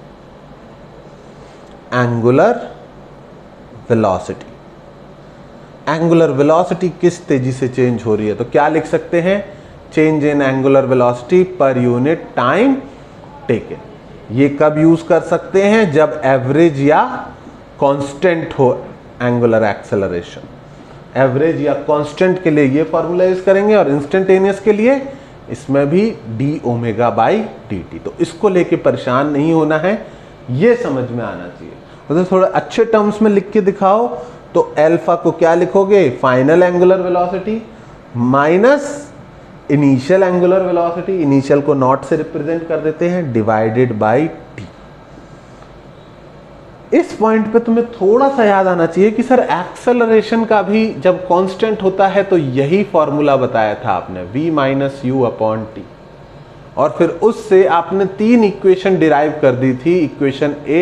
angular velocity. Angular velocity किस तेजी से चेंज हो रही है तो क्या लिख सकते हैं? Change in angular velocity per unit time taken. ये कब यूज कर सकते हैं? जब एवरेज या कांस्टेंट हो एंगुलर एक्सेलरेशन। एवरेज या कांस्टेंट के लिए ये फॉर्मूला यूज करेंगे, और इंस्टेंटेनियस के लिए इसमें भी D omega by D T. तो इसको लेके परेशान नहीं होना है, ये समझ में आना चाहिए। तो थोड़ा अच्छे टर्म्स में लिख के दिखाओ तो अल्फा को क्या लिखोगे? Final angular velocity minus initial angular velocity, initial को नॉट से रिप्रेजेंट कर देते हैं, डिवाइडेड बाय टी। इस पॉइंट पे तुम्हें थोड़ा सा याद आना चाहिए कि सर एक्सेलरेशन का भी जब कांस्टेंट होता है तो यही फॉर्मूला बताया था आपने, v minus U upon T. और फिर उससे आपने 3 इक्वेशन डिराइव कर दी थी। Equation A,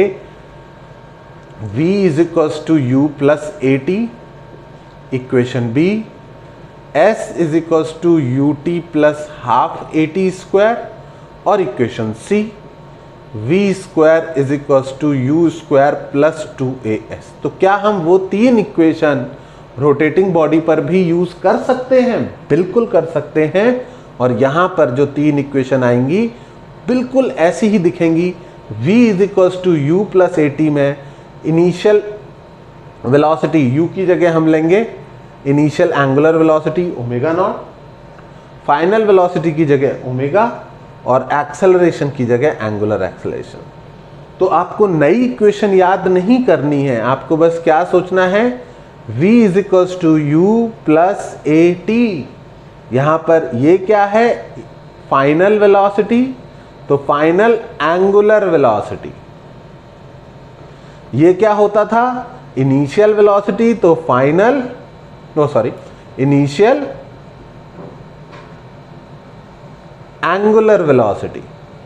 v is equals to you plus A T. Equation B, s is equals to U T plus half A T square. और equation C, v square is equals to you square plus 2as। तो क्या हम वो 3 equation rotating body पर भी use कर सकते हैं? बिल्कुल कर सकते हैं। और यहां पर जो 3 इक्वेशन आएंगी बिल्कुल ऐसी ही दिखेंगी। v is equals to you plus A T में इनिशियल वेलोसिटी u की जगह हम लेंगे initial angular velocity omega naught, final velocity की जगह ओमेगा, और एक्सेलरेशन की जगह एंगुलर एक्सेलरेशन। तो आपको नई इक्वेशन याद नहीं करनी है, आपको बस क्या सोचना है, v is equals to you plus A T. यहां पर ये क्या है, फाइनल वेलोसिटी, तो फाइनल एंगुलर वेलोसिटी। ये क्या होता था, इनिशियल वेलोसिटी, तो फाइनल इनिशियल एंगुलर वेलोसिटी।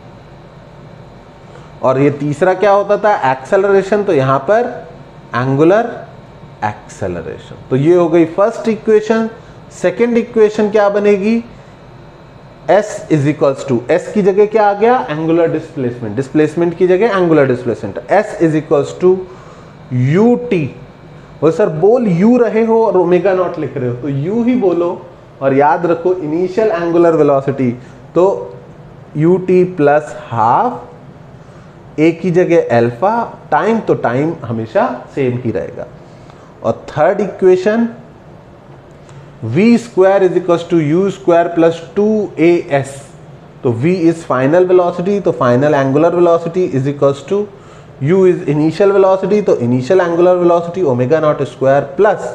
और ये तीसरा क्या होता था, एक्सेलरेशन, तो यहां पर एंगुलर एक्सेलरेशन। तो ये हो गई फर्स्ट इक्वेशन। सेकेंड इक्वेशन क्या बनेगी, s is equals to, s की जगह क्या आ गया, एंगुलर डिस्प्लेसमेंट, डिस्प्लेसमेंट की जगह angular displacement, s is equals to you T. वो सर बोल यू रहे हो और ओमेगा नॉट लिख रहे हो, तो यू ही बोलो और याद रखो इनिशियल एंगुलर वेलोसिटी, तो U T plus half, A की जगह अल्फा, टाइम तो टाइम हमेशा सेम ही रहेगा। और third equation, v square is equal to you square plus 2as। तो v इज फाइनल वेलोसिटी, तो final angular velocity is equal to u is initial velocity, तो initial angular velocity omega naught square plus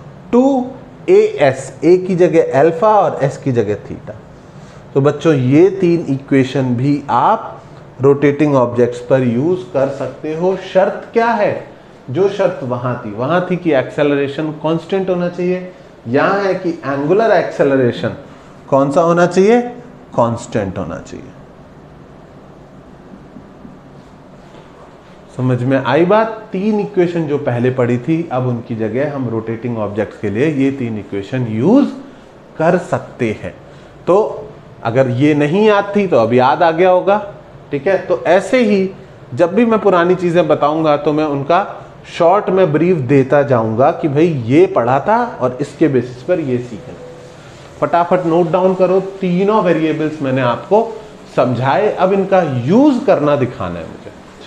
2as, a की जगह alpha और s की जगह theta. तो बच्चों ये 3 इक्वेशन भी आप रोटेटिंग ऑब्जेक्ट्स पर यूज कर सकते हो। शर्त क्या है, जो शर्त वहां थी कि एक्सेलरेशन कांस्टेंट होना चाहिए, यहां है कि एंगुलर एक्सेलरेशन कौन सा होना चाहिए, कांस्टेंट होना चाहिए। समझ में आई बात। 3 इक्वेशन जो पहले पढ़ी थी, अब उनकी जगह हम रोटेटिंग ऑब्जेक्ट्स के लिए ये 3 इक्वेशन यूज कर सकते हैं। तो अगर ये नहीं याद थी तो अब याद आ गया होगा, ठीक है। तो ऐसे ही जब भी मैं पुरानी चीजें बताऊंगा तो मैं उनका शॉर्ट में ब्रीफ देता जाऊंगा कि भाई ये पढ़ा था और इसके बेसिस पर ये सीखना। फटाफट नोट डाउन करो, तीनों वेरिएबल्स मैंने आपको समझाए, अब इनका यूज करना दिखाना है मुझे।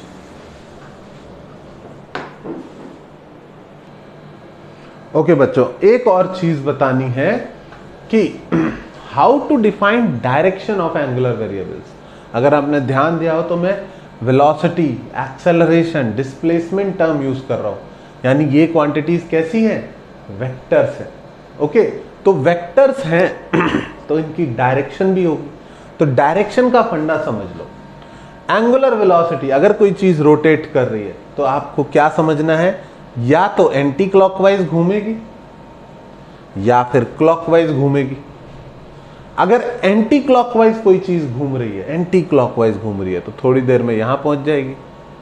ओके बच्चों, एक और चीज बतानी है कि how to define direction of angular variables. अगर आपने ध्यान दिया हो तो मैं velocity, acceleration, displacement term use कर रहा हूं, यानी ये क्वांटिटीज कैसी हैं, वेक्टर्स हैं। ओके, तो वेक्टर्स हैं तो इनकी डायरेक्शन भी होगी। तो डायरेक्शन का फंडा समझ लो। एंगुलर वेलोसिटी, अगर कोई चीज रोटेट कर रही है तो आपको क्या समझना है, या तो एंटी क्लॉकवाइज घूमेगी या फिर क्लॉकवाइज घूमेगी। अगर एंटी क्लॉकवाइज कोई चीज घूम रही है, एंटी क्लॉकवाइज घूम रही है, तो थोड़ी देर में यहां पहुंच जाएगी,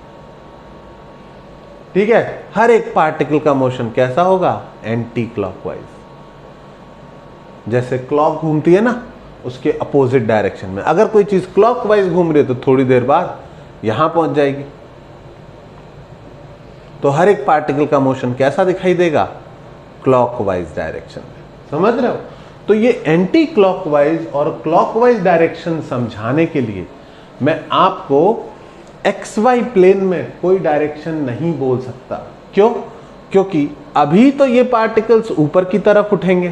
ठीक है। हर एक पार्टिकल का मोशन कैसा होगा, एंटी क्लॉकवाइज। जैसे क्लॉक घूमती है ना, उसके अपोजिट डायरेक्शन में। अगर कोई चीज क्लॉकवाइज घूम रही है तो थोड़ी देर बाद यहां पहुंच जाएगी। तो हर एक पार्टिकल का मोशन कैसा दिखाई देगा, क्लॉकवाइज डायरेक्शन में। समझ रहे हो। तो ये एंटी क्लॉकवाइज और क्लॉकवाइज डायरेक्शन समझाने के लिए मैं आपको XY प्लेन में कोई डायरेक्शन नहीं बोल सकता। क्यों? क्योंकि अभी तो ये पार्टिकल्स ऊपर की तरफ उठेंगे,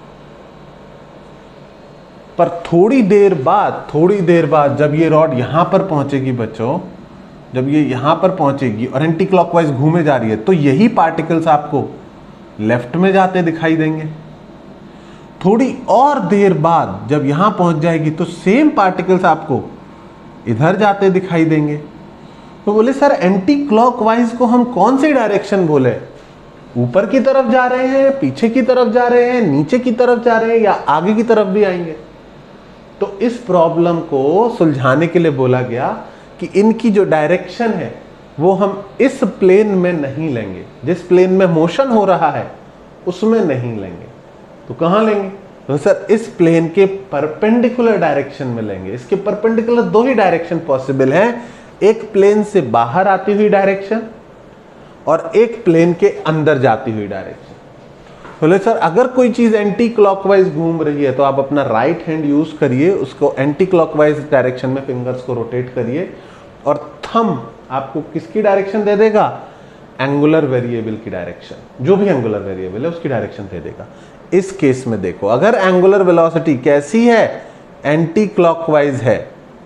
पर थोड़ी देर बाद जब ये रॉड यहां पर पहुंचेगी बच्चों, जब ये यहां पर पहुंचेगी और एंटी क्लॉकवाइज घूमे जा रही है, तो यही पार्टिकल्स आपको लेफ्ट में जाते दिखाई देंगे। थोड़ी और देर बाद जब यहां पहुंच जाएगी तो सेम पार्टिकल्स आपको इधर जाते दिखाई देंगे। तो बोले सर एंटी क्लॉकवाइज को हम कौन सी डायरेक्शन बोले, ऊपर की तरफ जा रहे हैं, पीछे की तरफ जा रहे हैं, नीचे की तरफ जा रहे हैं, या आगे की तरफ भी आएंगे? तो इस प्रॉब्लम को सुलझाने के लिए बोला गया कि इनकी जो डायरेक्शन है वो हम इस प्लेन में नहीं लेंगे, जिस प्लेन में मोशन हो रहा है उसमें नहीं लेंगे। तो कहां लेंगे? तो सर इस प्लेन के परपेंडिकुलर डायरेक्शन में लेंगे। इसके परपेंडिकुलर दो ही डायरेक्शन पॉसिबल हैं, एक प्लेन से बाहर आती हुई डायरेक्शन और एक प्लेन के अंदर जाती हुई डायरेक्शन। बोले सर अगर कोई चीज एंटी क्लॉकवाइज घूम रही है तो आप अपना राइट हैंड यूज करिए, उसको एंटी क्लॉकवाइज डायरेक्शन में फिंगर्स को रोटेट करिए और थंब आपको किसकी डायरेक्शन दे देगा? एंगुलर वेरिएबल की डायरेक्शन, जो भी एंगुलर वेरिएबल है उसकी डायरेक्शन दे देगा। इस केस में देखो, अगर एंगुलर वेलोसिटी कैसी है? एंटी क्लॉकवाइज है,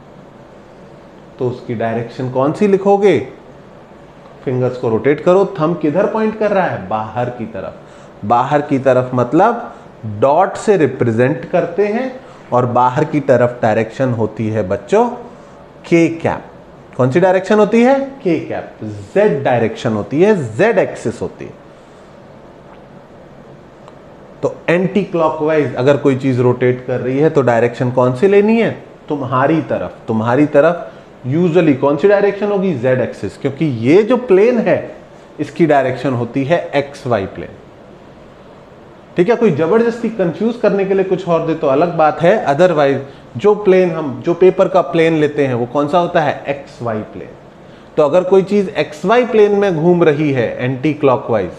तो उसकी डायरेक्शन कौन सी लिखोगे? फिंगर्स को रोटेट करो, थंब किधर पॉइंट कर रहा है? बाहर की तरफ। बाहर की तरफ मतलब डॉट से रिप्रेजेंट करते हैं और बाहर की तरफ डायरेक्शन होती है बच्चों के कैप। कौन सी डायरेक्शन होती है? के कैप। जेड डायरेक्शन होती है, जेड एक्सिस होती है। तो एंटी क्लॉकवाइज अगर कोई चीज रोटेट कर रही है तो डायरेक्शन कौन सी लेनी है? तुम्हारी तरफ। तुम्हारी तरफ यूजुअली कौन सी डायरेक्शन होगी? जेड एक्सिस, क्योंकि ये जो प्लेन है इसकी डायरेक्शन होती है एक्स वाई प्लेन। ठीक है, कोई जबरदस्ती कंफ्यूज करने के लिए कुछ और दे तो अलग बात है, अदरवाइज जो प्लेन हम जो पेपर का प्लेन लेते हैं वो कौन सा होता है? X Y plane. तो अगर कोई चीज एक्स वाई प्लेन में घूम रही है anti clockwise,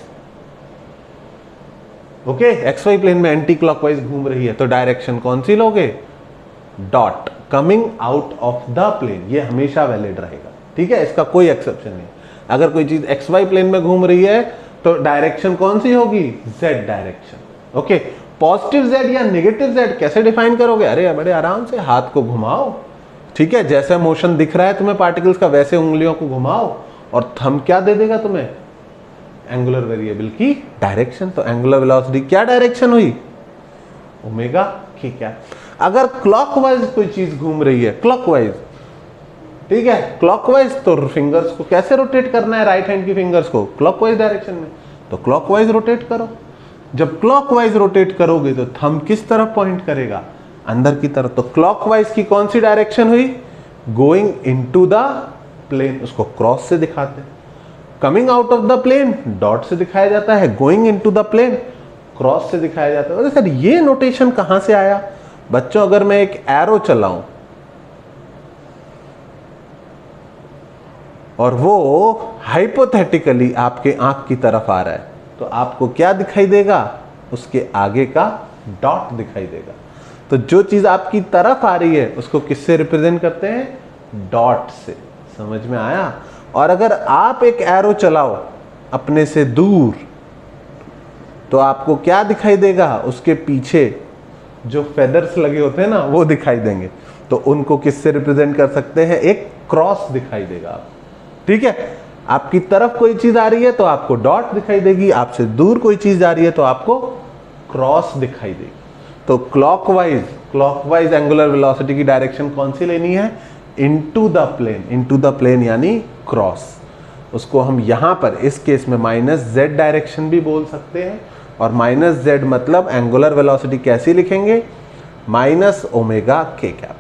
okay, X Y plane में एंटी क्लॉकवाइज घूम रही है तो डायरेक्शन कौन सी लोगे? Dot, coming out of the plane. ये हमेशा वैलिड रहेगा, ठीक है, इसका कोई एक्सेप्शन नहीं। अगर कोई चीज एक्स वाई प्लेन में घूम रही है तो डायरेक्शन कौन सी होगी? Z direction. Okay, positive Z या नेगेटिव जेड कैसे डिफाइन करोगे? अरे बड़े आराम से हाथ को घुमाओ, ठीक है, जैसे मोशन दिख रहा है तुम्हें पार्टिकल्स का वैसे उंगलियों को घुमाओ और थंब क्या दे देगा तुम्हें? एंगुलर वेरिएबल की डायरेक्शन। तो एंगुलर वेलोसिटी क्या डायरेक्शन हुई? ओमेगा के क्या। अगर क्लॉकवाइज कोई चीज घूम रही है, क्लॉकवाइज, ठीक है, क्लॉकवाइज, तो फिंगर्स को कैसे रोटेट करना है? राइट हैंड की फिंगर्स को क्लॉकवाइज डायरेक्शन में, तो क्लॉकवाइज रोटेट करो। जब क्लॉकवाइज रोटेट करोगे तो थंब किस तरफ पॉइंट करेगा? अंदर की तरफ। तो क्लॉकवाइज की कौन सी डायरेक्शन हुई? गोइंग इनटू द प्लेन, उसको क्रॉस से दिखाते हैं। Coming out of the plane dot से दिखाया जाता है, going into the plane cross से दिखाया जाता है। सर ये नोटेशन कहां से आया? बच्चों अगर मैं एक एरो चलाऊं और वो हाइपोथेटिकली आपके आंख की तरफ आ रहा है तो आपको क्या दिखाई देगा? उसके आगे का डॉट दिखाई देगा। तो जो चीज आपकी तरफ आ रही है उसको किससे रिप्रेजेंट करते हैं? डॉट से। समझ में आया? और अगर आप एक एरो चलाओ अपने से दूर तो आपको क्या दिखाई देगा? उसके पीछे जो फेदर्स लगे होते हैं ना वो दिखाई देंगे। तो उनको किससे रिप्रेजेंट कर सकते हैं? एक क्रॉस दिखाई देगा। ठीक है, आपकी तरफ कोई चीज आ रही है तो आपको डॉट दिखाई देगी, आपसे दूर कोई चीज आ रही है तो आपको क्रॉस दिखाई देगी। तो क्लॉकवाइज एंगुलर वेलोसिटी की डायरेक्शन कौन सी लेनी है? Into the plane. Into the plane यानी क्रॉस। उसको हम यहां पर इस केस में माइनस जेड डायरेक्शन भी बोल सकते हैं। और माइनस जेड मतलब एंगुलर वेलोसिटी कैसी लिखेंगे? Minus omega K cap.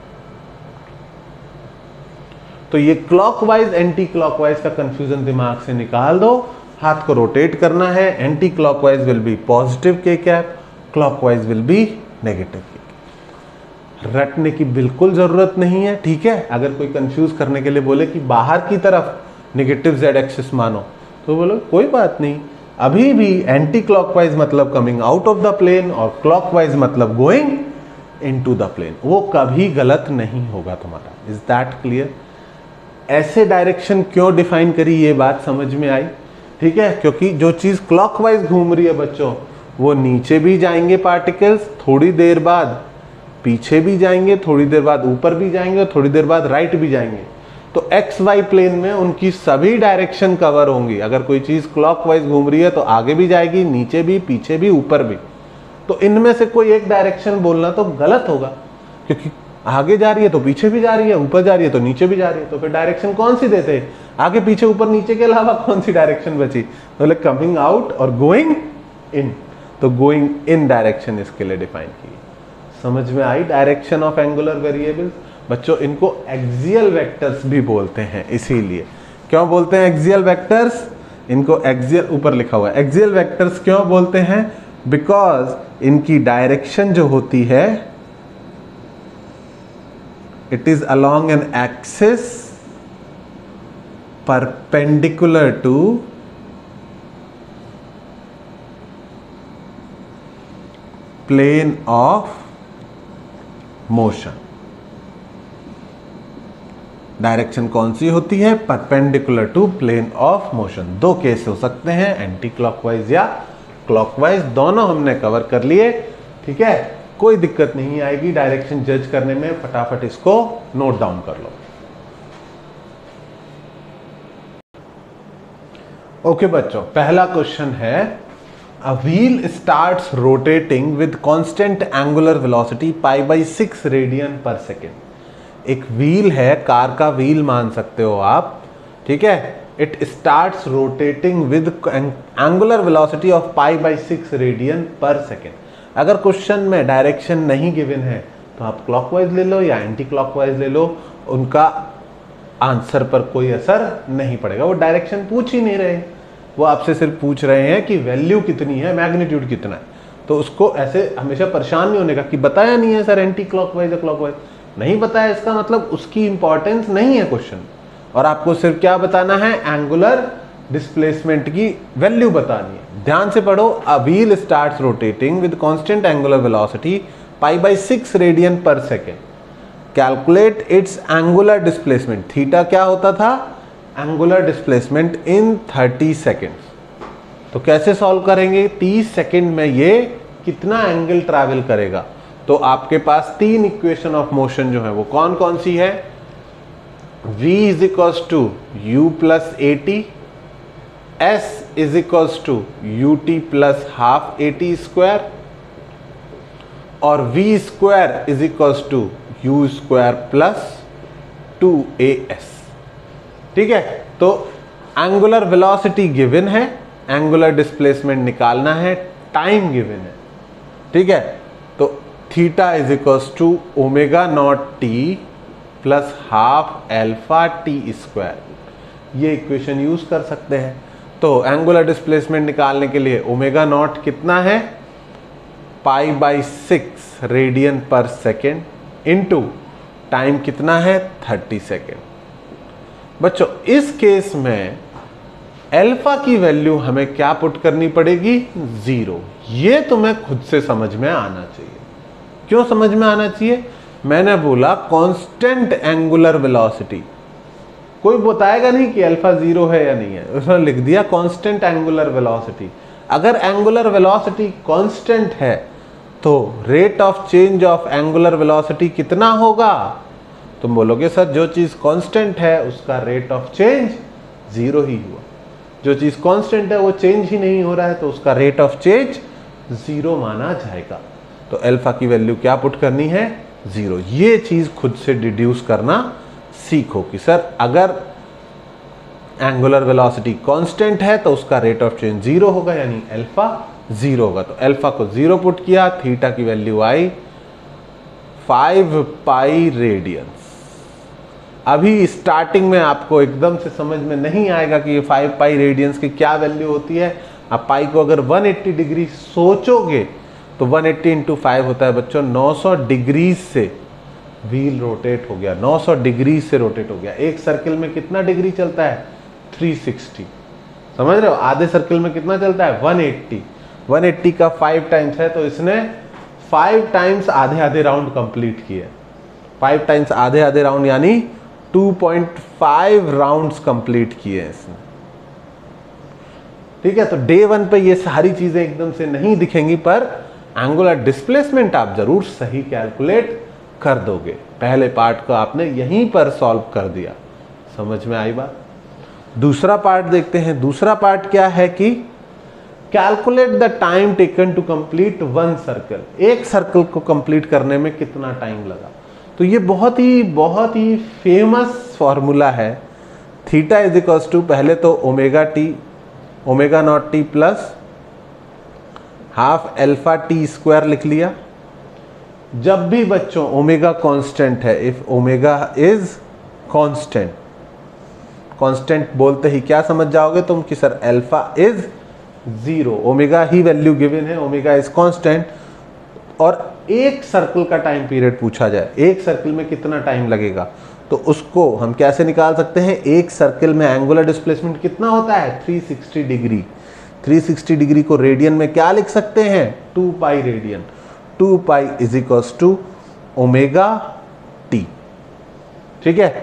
तो ये क्लॉकवाइज एंटी क्लॉकवाइज का कंफ्यूजन दिमाग से निकाल दो। हाथ को रोटेट करना है, anti clockwise will be positive K cap, clockwise will be negative K cap. रटने की बिल्कुल जरूरत नहीं है, ठीक है। अगर कोई कंफ्यूज करने के लिए बोले कि बाहर की तरफ नेगेटिव जेड एक्सिस मानो तो बोलो कोई बात नहीं, अभी भी एंटी क्लॉकवाइज मतलब coming out of the plane और क्लॉकवाइज मतलब गोइंग इनटू द प्लेन। वो कभी गलत नहीं होगा तुम्हारा। Is that clear? ऐसे डायरेक्शन क्यों डिफाइन करी ये बात समझ में आई, ठीक है। क्योंकि जो चीज क्लॉकवाइज घूम रही है बच्चों वो नीचे भी जाएंगे पार्टिकल्स, थोड़ी देर बाद पीछे भी जाएंगे, थोड़ी देर बाद ऊपर भी जाएंगे और थोड़ी देर बाद राइट भी जाएंगे। तो एक्स वाई प्लेन में उनकी सभी डायरेक्शन कवर होंगी। अगर कोई चीज क्लॉकवाइज घूम रही है तो आगे भी जाएगी, नीचे भी, पीछे भी, ऊपर भी। तो इनमें से कोई एक डायरेक्शन बोलना तो गलत होगा, क्योंकि आगे जा रही है तो पीछे भी जा रही है, ऊपर जा रही है तो नीचे भी जा रही है। तो फिर डायरेक्शन कौन सी देते हैं? आगे पीछे ऊपर नीचे के अलावा कौन सी डायरेक्शन बची? तो कमिंग आउट और गोइंग इन। तो गोइंग इन डायरेक्शन इसके लिए डिफाइन की। समझ में आई डायरेक्शन ऑफ एंगुलर वेरिएबल्स। बच्चों इनको एक्सियल वेक्टर्स भी बोलते हैं, इसीलिए क्यों बोलते हैं एक्सियल वेक्टर्स, इनको एक्सियल ऊपर लिखा हुआ है एक्सियल वेक्टर्स क्यों बोलते हैं, बिकॉज इनकी डायरेक्शन जो होती है it is along an axis perpendicular to plane of motion. Direction कौन सी होती है, perpendicular to plane of motion. दो केस हो सकते हैं, एंटी क्लॉकवाइज या क्लॉकवाइज, दोनों हमने कवर कर लिए। ठीक है, कोई दिक्कत नहीं आएगी डायरेक्शन जज करने में, फटाफट इसको नोट डाउन कर लो। ओके बच्चों, पहला क्वेश्चन है a wheel starts rotating with constant angular velocity π/6 radian per second. एक व्हील है, कार का व्हील मान सकते हो आप, ठीक है। It starts rotating with angular velocity of π/6 radian per second. अगर क्वेश्चन में डायरेक्शन नहीं गिवन है तो आप क्लॉकवाइज ले लो या एंटी क्लॉकवाइज ले लो, उनका आंसर पर कोई असर नहीं पड़ेगा। वो डायरेक्शन पूछ ही नहीं रहे, वो आपसे सिर्फ पूछ रहे हैं कि वैल्यू कितनी है, मैग्नीट्यूड कितना है। तो उसको ऐसे हमेशा परेशान नहीं होने का कि बताया नहीं है सर एंटी क्लॉकवाइज या क्लॉकवाइज, नहीं बताया इसका मतलब उसकी इंपॉर्टेंस नहीं है क्वेश्चन। और आपको सिर्फ क्या बताना है, एंगुलर डिस्प्लेसमेंट की वैल्यू बतानी है। ध्यान से पढ़ो, a wheel starts rotating with constant angular velocity π/6 radian per second. Calculate its angular displacement. Theta क्या होता था, एंगुलर डिस्प्लेसमेंट इन 30 सेकेंड्स। तो कैसे सॉल्व करेंगे, 30 सेकेंड में ये कितना एंगल ट्रैवल करेगा। तो आपके पास तीन इक्वेशन ऑफ मोशन जो है वो कौन कौन सी है, v is equals to u plus A t, s is equals to U T plus half A T square, और v square is equals to u square plus 2as। ठीक है, तो एंगुलर वेलोसिटी गिवन है, angular displacement निकालना है, time given है। ठीक है, तो theta is equals to omega naught t plus half alpha t square, ये इक्वेशन यूज कर सकते हैं। तो एंगुलर डिस्प्लेसमेंट निकालने के लिए ओमेगा नॉट कितना है, π/6 radian per second into time कितना है 30 सेकेंड। बच्चों इस केस में अल्फा की वैल्यू हमें क्या पुट करनी पड़ेगी, 0। ये तुम्हें खुद से समझ में आना चाहिए। क्यों समझ में आना चाहिए, मैंने बोला कांस्टेंट एंगुलर वेलोसिटी, कोई बताएगा नहीं कि अल्फा 0 है या नहीं है, उसने लिख दिया कांस्टेंट एंगुलर वेलोसिटी। अगर एंगुलर वेलोसिटी कांस्टेंट है तो rate of change of angular velocity कितना होगा। तुम बोलोगे सर जो चीज कांस्टेंट है उसका रेट ऑफ चेंज 0 ही हुआ, जो चीज कांस्टेंट है वो चेंज ही नहीं हो रहा है तो उसका रेट ऑफ चेंज 0 माना जाएगा। तो अल्फा की वैल्यू क्या पुट करनी है, 0। ये चीज खुद से डिड्यूस करना सीखो कि सर अगर एंगुलर वेलोसिटी कांस्टेंट है तो उसका रेट ऑफ चेंज 0 होगा, यानी अल्फा 0 होगा। तो अल्फा को 0 पुट किया, थीटा की वैल्यू आई 5 पाई रेडियंस। अभी स्टार्टिंग में आपको एकदम से समझ में नहीं आएगा कि ये 5 पाई रेडियंस की क्या वैल्यू होती है। आप पाई को अगर 180 डिग्री सोचोगे तो 180 इंटू 5 होता है बच्चों 900 डिग्री से व्हील रोटेट हो गया, 900 डिग्री से रोटेट हो गया। एक सर्किल में कितना डिग्री चलता है, 360। समझ रहे हो, आधे सर्किल में कितना चलता है, 180। 180 का 5 टाइम्स है तो इसने 5 टाइम्स आधे आधे राउंड कंप्लीट किए। 5 टाइम्स आधे आधे राउंड यानी 2.5 राउंड्स कंप्लीट किए इसने। ठीक है, तो डे 1 पे ये सारी चीजें एकदम से नहीं दिखेंगी, पर एंगुलर डिस्प्लेसमेंट आप जरूर सही कैलकुलेट कर दोगे। पहले पार्ट को आपने यहीं पर सॉल्व कर दिया, समझ में आई बात। दूसरा पार्ट देखते हैं। दूसरा पार्ट क्या है कि calculate the time taken to complete 1 circle. एक सर्कल को कंप्लीट करने में कितना टाइम लगा। तो ये बहुत ही फेमस फॉर्मूला है। थीटा इज इक्वल्स टू, पहले तो omega naught t plus half alpha t square लिख लिया, जब भी बच्चों ओमेगा कांस्टेंट है, if omega is constant, constant बोलते ही क्या समझ जाओगे तुम कि सर अल्फा इज 0, ओमेगा ही वैल्यू गिवन है, ओमेगा इज कांस्टेंट, और एक सर्कल का टाइम पीरियड पूछा जाए, एक सर्कल में कितना टाइम लगेगा, तो उसको हम कैसे निकाल सकते हैं? एक सर्कल में एंगुलर डिस्प्लेसमेंट कितना होता है? 360 डिग्री। 360 डिग्री को रेडियन में क्या लिख सकते हैं? 2 pi radian. 2 pi is equals to omega t. ठीक है,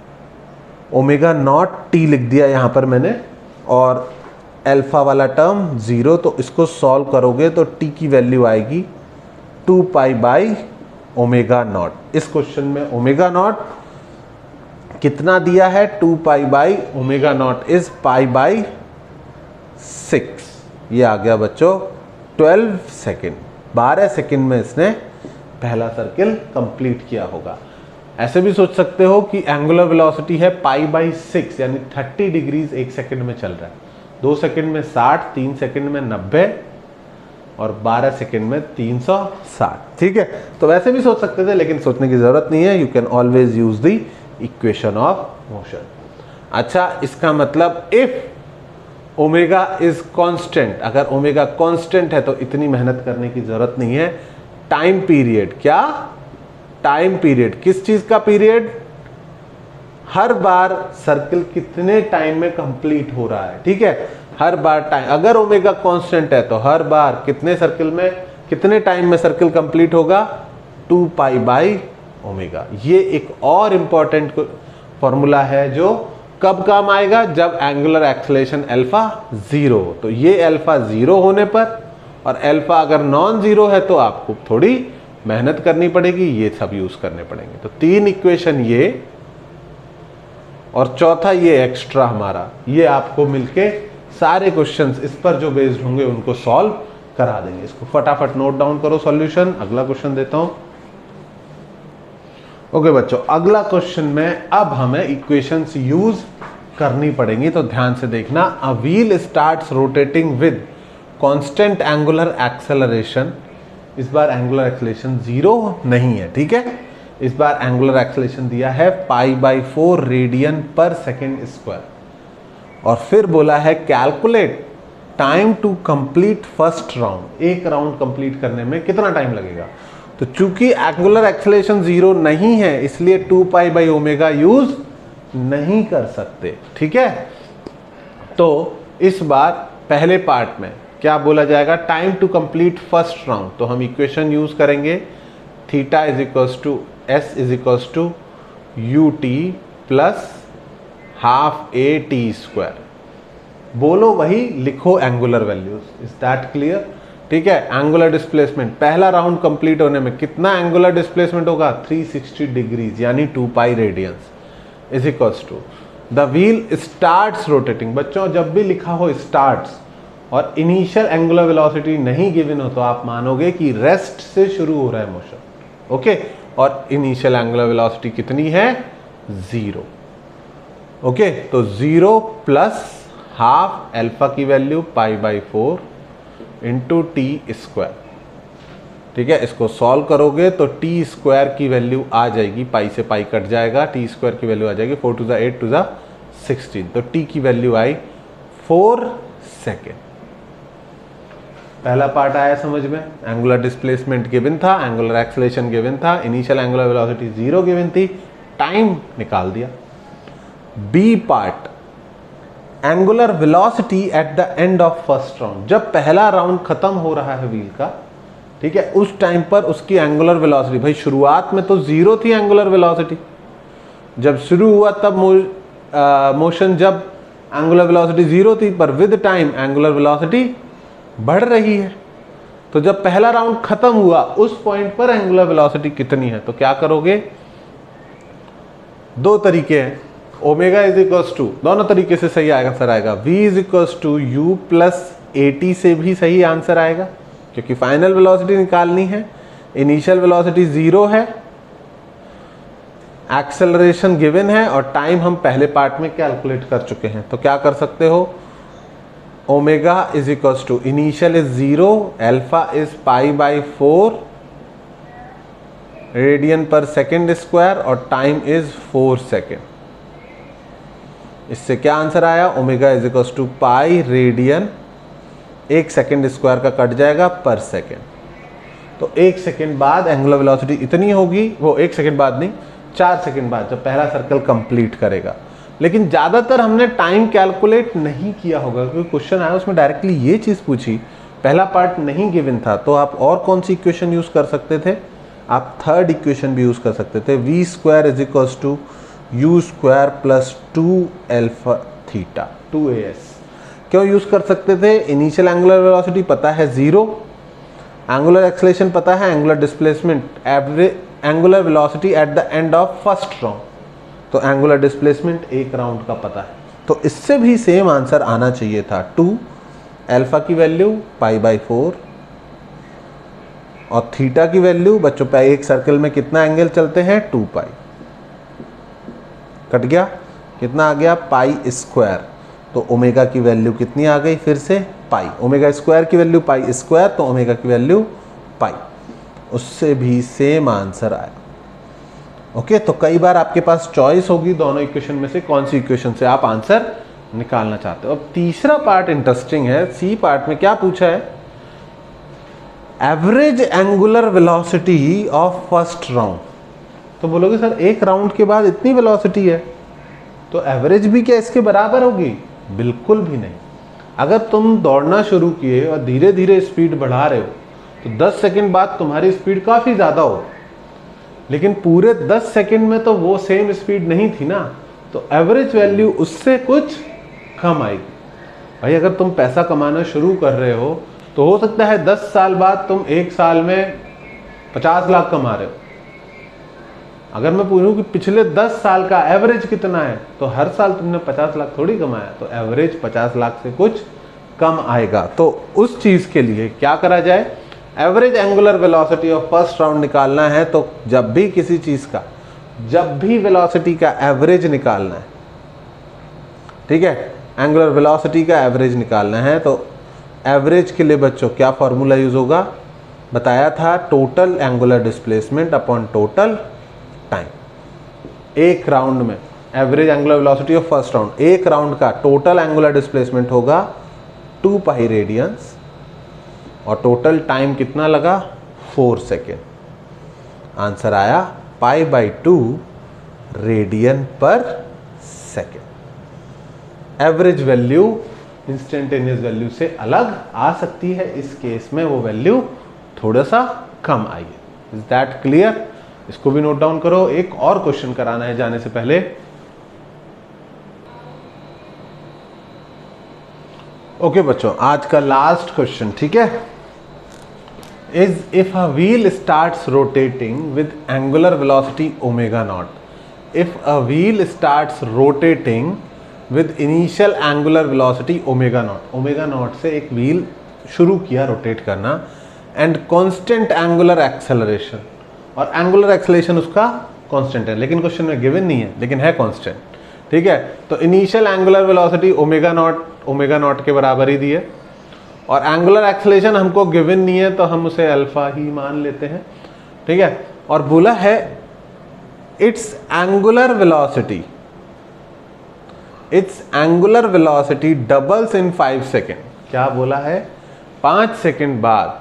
ओमेगा नॉट टी लिख दिया यहां पर मैंने, और अल्फा वाला टर्म 0, तो इसको सॉल्व करोगे तो टी की वैल्यू आएगी 2 पाई बाई ओमेगा नॉट। इस क्वेश्चन में ओमेगा नॉट कितना दिया है? 2 pi by omega naught is pi by 6। ये आ गया बच्चों 12 सेकेंड। 12 सेकेंड में इसने पहला सर्किल कंप्लीट किया होगा। ऐसे भी सोच सकते हो कि एंगुलर वेलोसिटी है पाई बाई 6, यानी 30 डिग्रीज एक सेकेंड में चल रहा है। 2 सेकेंड में 60, 3 सेकेंड में 90 और 12 सेकेंड में 360। ठीक है, तो वैसे भी सोच सकते थे, लेकिन सोचने की जरूरत नहीं है। You can always use the equation of motion. अच्छा, इसका मतलब इफ ओमेगा इज कांस्टेंट, अगर ओमेगा कांस्टेंट है तो इतनी मेहनत करने की जरूरत नहीं है। टाइम पीरियड, क्या टाइम पीरियड, किस चीज का पीरियड? हर बार सर्किल कितने टाइम में कंप्लीट हो रहा है। ठीक है, हर बार टाइम, अगर ओमेगा कांस्टेंट है तो हर बार कितने सर्किल में, कितने टाइम में सर्किल कंप्लीट होगा? 2 पाई बाई ओमेगा। ये एक और इंपॉर्टेंट फॉर्मूला है जो कब काम आएगा? जब एंगुलर एक्सेलरेशन अल्फा 0। तो ये अल्फा 0 होने पर, और अल्फा अगर नॉन जीरो है तो आपको थोड़ी मेहनत करनी पड़ेगी, ये सब यूज करने पड़ेंगे। तो 3 इक्वेशन ये, और चौथा ये एक्स्ट्रा हमारा, ये आपको मिलके सारे क्वेश्चंस इस पर जो बेस्ड होंगे उनको सॉल्व करा देंगे। इसको फटाफट नोट डाउन करो सॉल्यूशन। अगला क्वेश्चन देता हूं। ओके बच्चों, अगला क्वेश्चन में अब हमें इक्वेशंस यूज करनी पड़ेंगी, तो ध्यान से देखना। A wheel starts rotating with constant angular acceleration. इस बार एंगुलर एक्सेलरेशन 0 नहीं है। ठीक है, इस बार एंगुलर एक्सेलरेशन दिया है pi by 4 radian per second square, और फिर बोला है calculate time to complete first round. एक राउंड कंप्लीट करने में कितना टाइम लगेगा? तो चूंकि एंगुलर एक्सेलरेशन 0 नहीं है, इसलिए 2 पाई बाई ओमेगा यूज नहीं कर सकते। ठीक है, तो इस बार पहले पार्ट में क्या बोला जाएगा? Time to complete first round. तो हम इक्वेशन यूज करेंगे, theta is equals to s is equals to U T plus half A T square. बोलो वही, लिखो angular values. Is that clear? ठीक है, एंगुलर डिस्प्लेसमेंट पहला राउंड कंप्लीट होने में कितना एंगुलर डिस्प्लेसमेंट होगा? 360 डिग्रीज, यानी 2 pi radians is equals to the wheel starts rotating. बच्चों, जब भी लिखा हो स्टार्ट्स और इनिशियल एंगुलर वेलोसिटी नहीं गिवन हो तो आप मानोगे कि रेस्ट से शुरू हो रहा है मोशन। ओके, और इनिशियल एंगुलर वेलोसिटी कितनी है? 0। ओके, तो 0 प्लस हाफ अल्फा की value pi by 4 into t square. ठीक है, इसको सॉल्व करोगे तो टी स्क्वायर की वैल्यू आ जाएगी, पाई से पाई कट जाएगा, टी स्क्वायर की वैल्यू आ जाएगी 4 टू द 8 टू द 16। तो टी की वैल्यू आई 4 सेकेंड। पहला पार्ट आया समझ में? एंगुलर डिस्प्लेसमेंट गिवन था, एंगुलर एक्सेलरेशन गिवन था, इनिशियल एंगुलर वेलोसिटी 0 गिवन थी, टाइम निकाल दिया। B part, angular velocity at the end of first round. जब पहला राउंड खत्म हो रहा है व्हील का, ठीक है, उस टाइम पर उसकी एंगुलर वेलोसिटी, भाई शुरुआत में तो 0 थी एंगुलर वेलोसिटी, जब शुरू हुआ तब मोशन जब एंगुलर वेलोसिटी 0 थी, पर विद टाइम एंगुलर वेलोसिटी बढ़ रही है। तो जब पहला राउंड खत्म हुआ उस पॉइंट पर एंगुलर वेलोसिटी कितनी है? तो क्या करोगे? 2 तरीके हैं, ओमेगा इज इक्वल्स टू, दोनों तरीके से सही आंसर आएगा। v is equals to you plus A t से भी सही आंसर आएगा, क्योंकि फाइनल वेलोसिटी निकालनी है, इनिशियल वेलोसिटी 0 है, एक्सेलरेशन गिवन है, और टाइम हम पहले पार्ट में कैलकुलेट कर चुके हैं। तो क्या कर सकते हो? Omega is equals to initial is 0, alpha is pi by 4 radian per second square और टाइम इज 4 सेकेंड। इससे क्या आंसर आया, omega is equals to pi radian, 1 second square का कट जाएगा पर सेकेंड। तो 1 सेकेंड बाद एंगुलर वेलोसिटी इतनी होगी, वो 1 सेकेंड बाद नहीं, 4 सेकेंड बाद जब पहला सर्कल कंप्लीट करेगा। लेकिन ज़्यादातर हमने टाइम कैलकुलेट नहीं किया होगा, क्योंकि क्वेश्चन आया उसमें डायरेक्टली ये चीज़ पूछी, पहला पार्ट नहीं गिवन था। तो आप और कौन सी इक्वेशन यूज़ कर सकते थे, आप थर्ड इक्वेशन भी यूज़ कर सकते थे, v square is equals to you square plus 2 alpha theta 2as। क्यों यूज़ कर सकते थे, इनिशियल एंगुलर वेलोसिटी पता है 0, एंगुलर एक्सेलरेशन पता है, angular displacement, average angular velocity at the end of first round, तो एंगुलर डिस्प्लेसमेंट एक राउंड का पता है। तो इससे भी सेम आंसर आना चाहिए था, 2 अल्फा की वैल्यू π/4 और थीटा की वैल्यू बच्चों पे एक सर्कल में कितना एंगल चलते हैं, 2 पाई। कट गया, कितना आ गया, पाई स्क्वायर। तो ओमेगा की वैल्यू कितनी आ गई, फिर से पाई, ओमेगा स्क्वायर की वैल्यू पाई स्क्वायर, तो ओमेगा की वैल्यू पाई। उससे भी सेम आंसर आया। ओके, तो कई बार आपके पास चॉइस होगी दोनों इक्वेशन में से कौन सी इक्वेशन से आप आंसर निकालना चाहते हो। अब तीसरा पार्ट इंटरेस्टिंग है, सी पार्ट में क्या पूछा है, average angular velocity of first round. तो बोलोगे सर एक राउंड के बाद इतनी वेलोसिटी है, तो एवरेज भी क्या इसके बराबर होगी, बिल्कुल भी नहीं। अगर तुम दौड़ना शुरू किए और धीरे धीरे स्पीड बढ़ा रहे हो, तो 10 सेकंड बाद तुम्हारी स्पीड काफ़ी ज़्यादा हो, लेकिन पूरे 10 सेकंड में तो वो सेम स्पीड नहीं थी ना, तो एवरेज वैल्यू उससे कुछ कम आएगी। भाई अगर तुम पैसा कमाना शुरू कर रहे हो, तो हो सकता है 10 साल बाद तुम एक साल में 50 लाख कमा रहे हो। अगर मैं पूछूं कि पिछले 10 साल का एवरेज कितना है, तो हर साल तुमने 50 लाख थोड़ी कमाया, तो एवरेज 50 लाख से कुछ कम आएगा। तो उस चीज़ के लिए क्या करा जाए, average angular velocity of first round निकालना है, तो जब भी किसी चीज़ का, जब भी वेलोसिटी का एवरेज निकालना है, ठीक है, एंगुलर वेलोसिटी का एवरेज निकालना है, तो एवरेज के लिए बच्चों क्या फॉर्मूला यूज होगा, बताया था, total angular displacement upon total time. एक राउंड में average angular velocity of first round, एक राउंड का टोटल एंगुलर डिस्प्लेसमेंट होगा 2 पाई रेडियंस, और टोटल टाइम कितना लगा, 4 सेकेंड। आंसर आया π/2 radian per second. Average value instantaneous value से अलग आ सकती है, इस केस में वो वैल्यू थोड़ा सा कम आई है। इज दैट क्लियर, इसको भी नोट डाउन करो। एक और क्वेश्चन कराना है जाने से पहले। ओके बच्चों, आज का लास्ट क्वेश्चन, ठीक है, is if a wheel starts rotating with angular velocity omega naught, if a wheel starts rotating with initial angular velocity omega not से एक व्हील शुरू किया रोटेट करना, एंड कांस्टेंट एंगुलर एक्सेलरेशन, और एंगुलर एक्सेलरेशन उसका constant है, लेकिन question में गिवन नहीं है, लेकिन है कांस्टेंट, ठीक है। तो initial angular velocity omega naught के बराबर ही दी है, और एंगुलर एक्सेलरेशन हमको गिवन नहीं है, तो हम उसे अल्फा ही मान लेते हैं, ठीक है। और बोला है it's angular velocity doubles in 5 second. क्या बोला है, 5 सेकेंड बाद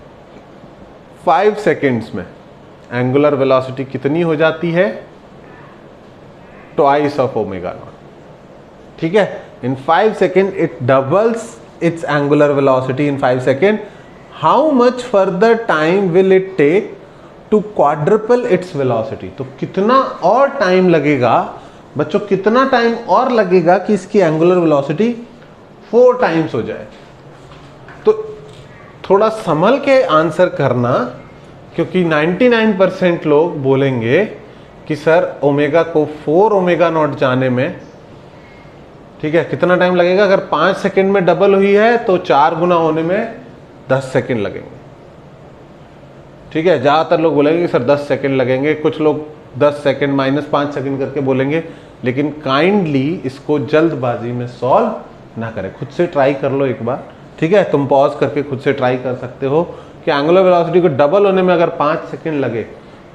5 सेकेंड्स में एंगुलर वेलोसिटी कितनी हो जाती है, ट्वाइस ऑफ ओमेगा नॉट, ठीक है। In 5 second it doubles its angular velocity in 5 second. How much further time will it take to quadruple its velocity. तो कितना और टाइम लगेगा बच्चों, कितना टाइम और लगेगा कि इसकी एंगुलर वेलोसिटी 4 टाइम्स हो जाए। तो थोड़ा संभल के आंसर करना, क्योंकि 99% लोग बोलेंगे कि सर ओमेगा को 4 ओमेगा नॉट जाने में, ठीक है, कितना टाइम लगेगा। अगर 5 सेकेंड में डबल हुई है तो 4 गुना होने में 10 सेकेंड लगेंगे, ठीक है। ज़्यादातर लोग बोलेंगे कि सर 10 सेकेंड लगेंगे, कुछ लोग 10 सेकेंड माइनस 5 सेकेंड करके बोलेंगे, लेकिन काइंडली इसको जल्दबाजी में सॉल्व ना करें, खुद से ट्राई कर लो एक बार, ठीक है। तुम पॉज करके खुद से ट्राई कर सकते हो कि एंगुलर वेलोसिटी को डबल होने में अगर 5 सेकेंड लगे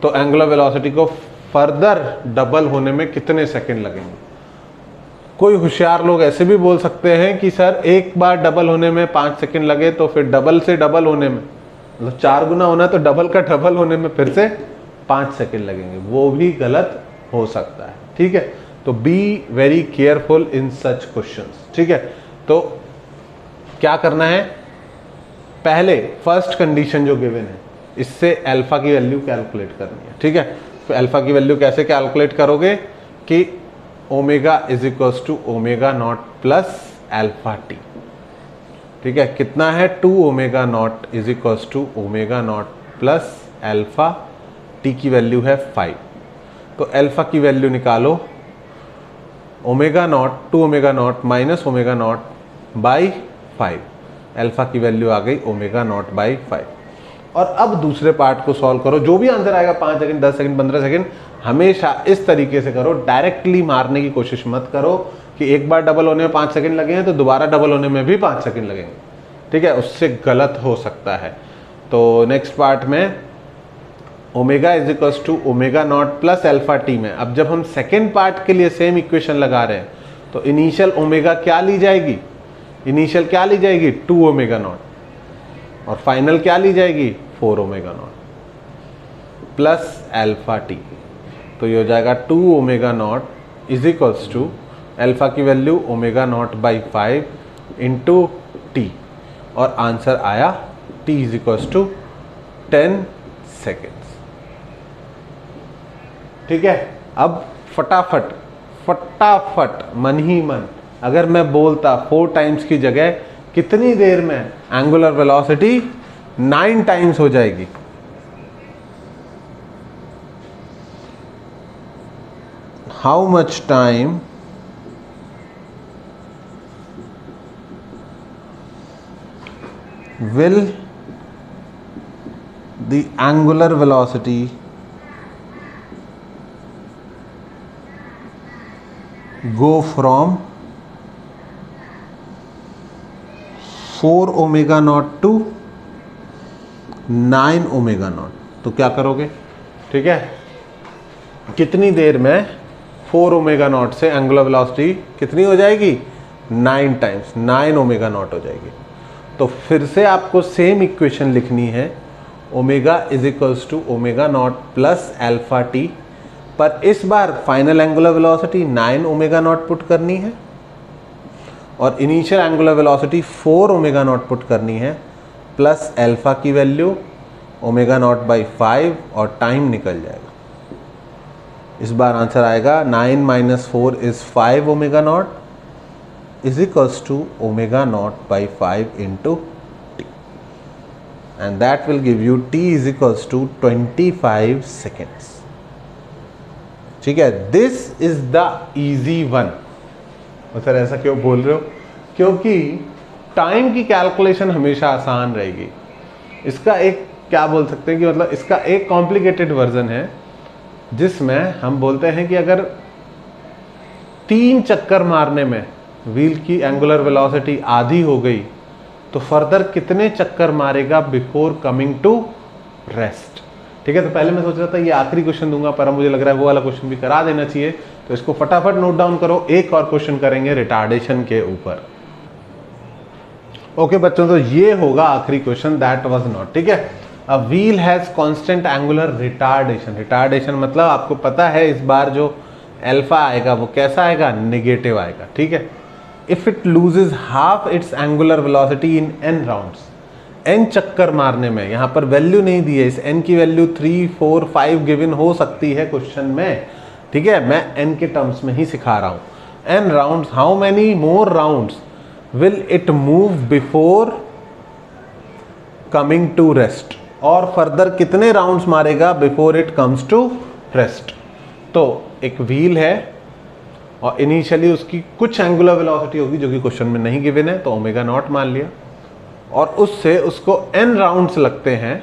तो एंगुलर वेलोसिटी को फर्दर डबल होने में कितने सेकंड लगेंगे। कोई होशियार लोग ऐसे भी बोल सकते हैं कि सर एक बार डबल होने में 5 सेकंड लगे तो फिर डबल से डबल होने में, मतलब 4 गुना होना तो डबल का डबल होने में फिर से 5 सेकंड लगेंगे। वो भी गलत हो सकता है, ठीक है। तो be very careful in such questions, ठीक है। तो क्या करना है, पहले फर्स्ट कंडीशन जो गिवन है इससे अल्फा की वैल्यू कैलकुलेट करनी है, ठीक है। तो अल्फा की वैल्यू कैसे कैलकुलेट करोगे कि omega is equals to omega naught plus alpha t, ठीक है। कितना है 2 omega naught is equals to omega naught plus alpha, t की वैल्यू है 5। तो अल्फा की वैल्यू निकालो, omega naught 2 omega naught minus omega naught by 5, alpha की वैल्यू आ गई ओमेगा नॉट बाई 5। और अब दूसरे पार्ट को सॉल्व करो, जो भी आंसर आएगा 5 सेकंड 10 सेकंड 15 सेकंड हमेशा इस तरीके से करो, डायरेक्टली मारने की कोशिश मत करो कि एक बार डबल होने में 5 सेकंड लगे हैं तो दोबारा डबल होने में भी 5 सेकंड लगेंगे, ठीक है। उससे गलत हो सकता है। तो नेक्स्ट पार्ट में omega is equals to omega naught plus alpha t में अब जब हम सेकेंड पार्ट के लिए सेम इक्वेशन लगा रहे हैं तो इनिशियल ओमेगा क्या ली जाएगी, इनिशियल क्या ली जाएगी 2 ओमेगा नॉट, और फाइनल क्या ली जाएगी 4 omega naught plus alpha t. तो ये हो जाएगा 2 omega naught is equals to alpha की value omega naught by 5 into t, और आंसर आया t is equals to 10 seconds, ठीक है। अब फटाफट फटाफट मन ही मन अगर मैं बोलता 4 टाइम्स की जगह कितनी देर में एंगुलर वेलोसिटी 9 टाइम्स हो जाएगी। How much time will the angular velocity go from 4 omega naught to 9 omega naught. तो क्या करोगे, ठीक है, कितनी देर में 4 ओमेगा नॉट से एंगुलर वेलोसिटी कितनी हो जाएगी 9 टाइम्स, 9 ओमेगा नॉट हो जाएगी। तो फिर से आपको सेम इक्वेशन लिखनी है, omega is equals to omega naught plus alpha t, पर इस बार final angular velocity 9 omega naught put करनी है और initial angular velocity 4 omega naught put करनी है, प्लस अल्फा की वैल्यू ओमेगा नॉट बाई 5 और टाइम निकल जाएगा। इस बार आंसर आएगा 9 minus 4 is 5 omega naught is equals to omega naught by 5 into t, and that will give you t is equals to 25 seconds, ठीक है। this is the easy one। Sir ऐसा क्यों बोल रहे हो, क्योंकि टाइम की कैलकुलेशन हमेशा आसान रहेगी। इसका एक क्या बोल सकते हैं कि मतलब इसका एक कॉम्प्लिकेटेड वर्जन है जिसमें हम बोलते हैं कि अगर 3 चक्कर मारने में व्हील की एंगुलर वेलोसिटी आधी हो गई तो फर्दर कितने चक्कर मारेगा बिफोर कमिंग टू रेस्ट, ठीक है। तो पहले मैं सोच रहा था ये आखिरी क्वेश्चन दूंगा, पर अब मुझे लग रहा है वो वाला क्वेश्चन भी करा देना चाहिए, तो इसको फटाफट नोट डाउन करो। एक और क्वेश्चन करेंगे रिटार्डेशन के ऊपर। ओके बच्चों, तो ये होगा आखिरी क्वेश्चन, दैट वाज नॉट, ठीक है। A wheel has constant angular retardation, retardation मतलब आपको पता है इस बार जो अल्फा आएगा वो कैसा आएगा, नेगेटिव आएगा, ठीक है। If it loses half its angular velocity in n rounds, n चक्कर मारने में, यहाँ पर वैल्यू नहीं दी है, इस n की वैल्यू 3, 4, 5 गिवन हो सकती है क्वेश्चन में, ठीक है। मैं n के टर्म्स में ही सिखा रहा हूँ। n rounds, how many more rounds will it move before coming to rest, और फर्दर कितने राउंड्स मारेगा before it comes to rest. तो एक व्हील है और इनिशियली उसकी कुछ एंगुलर वेलोसिटी होगी जो कि क्वेश्चन में नहीं गिवन है, तो ओमेगा नॉट मान लिया, और उससे उसको n राउंड्स लगते हैं,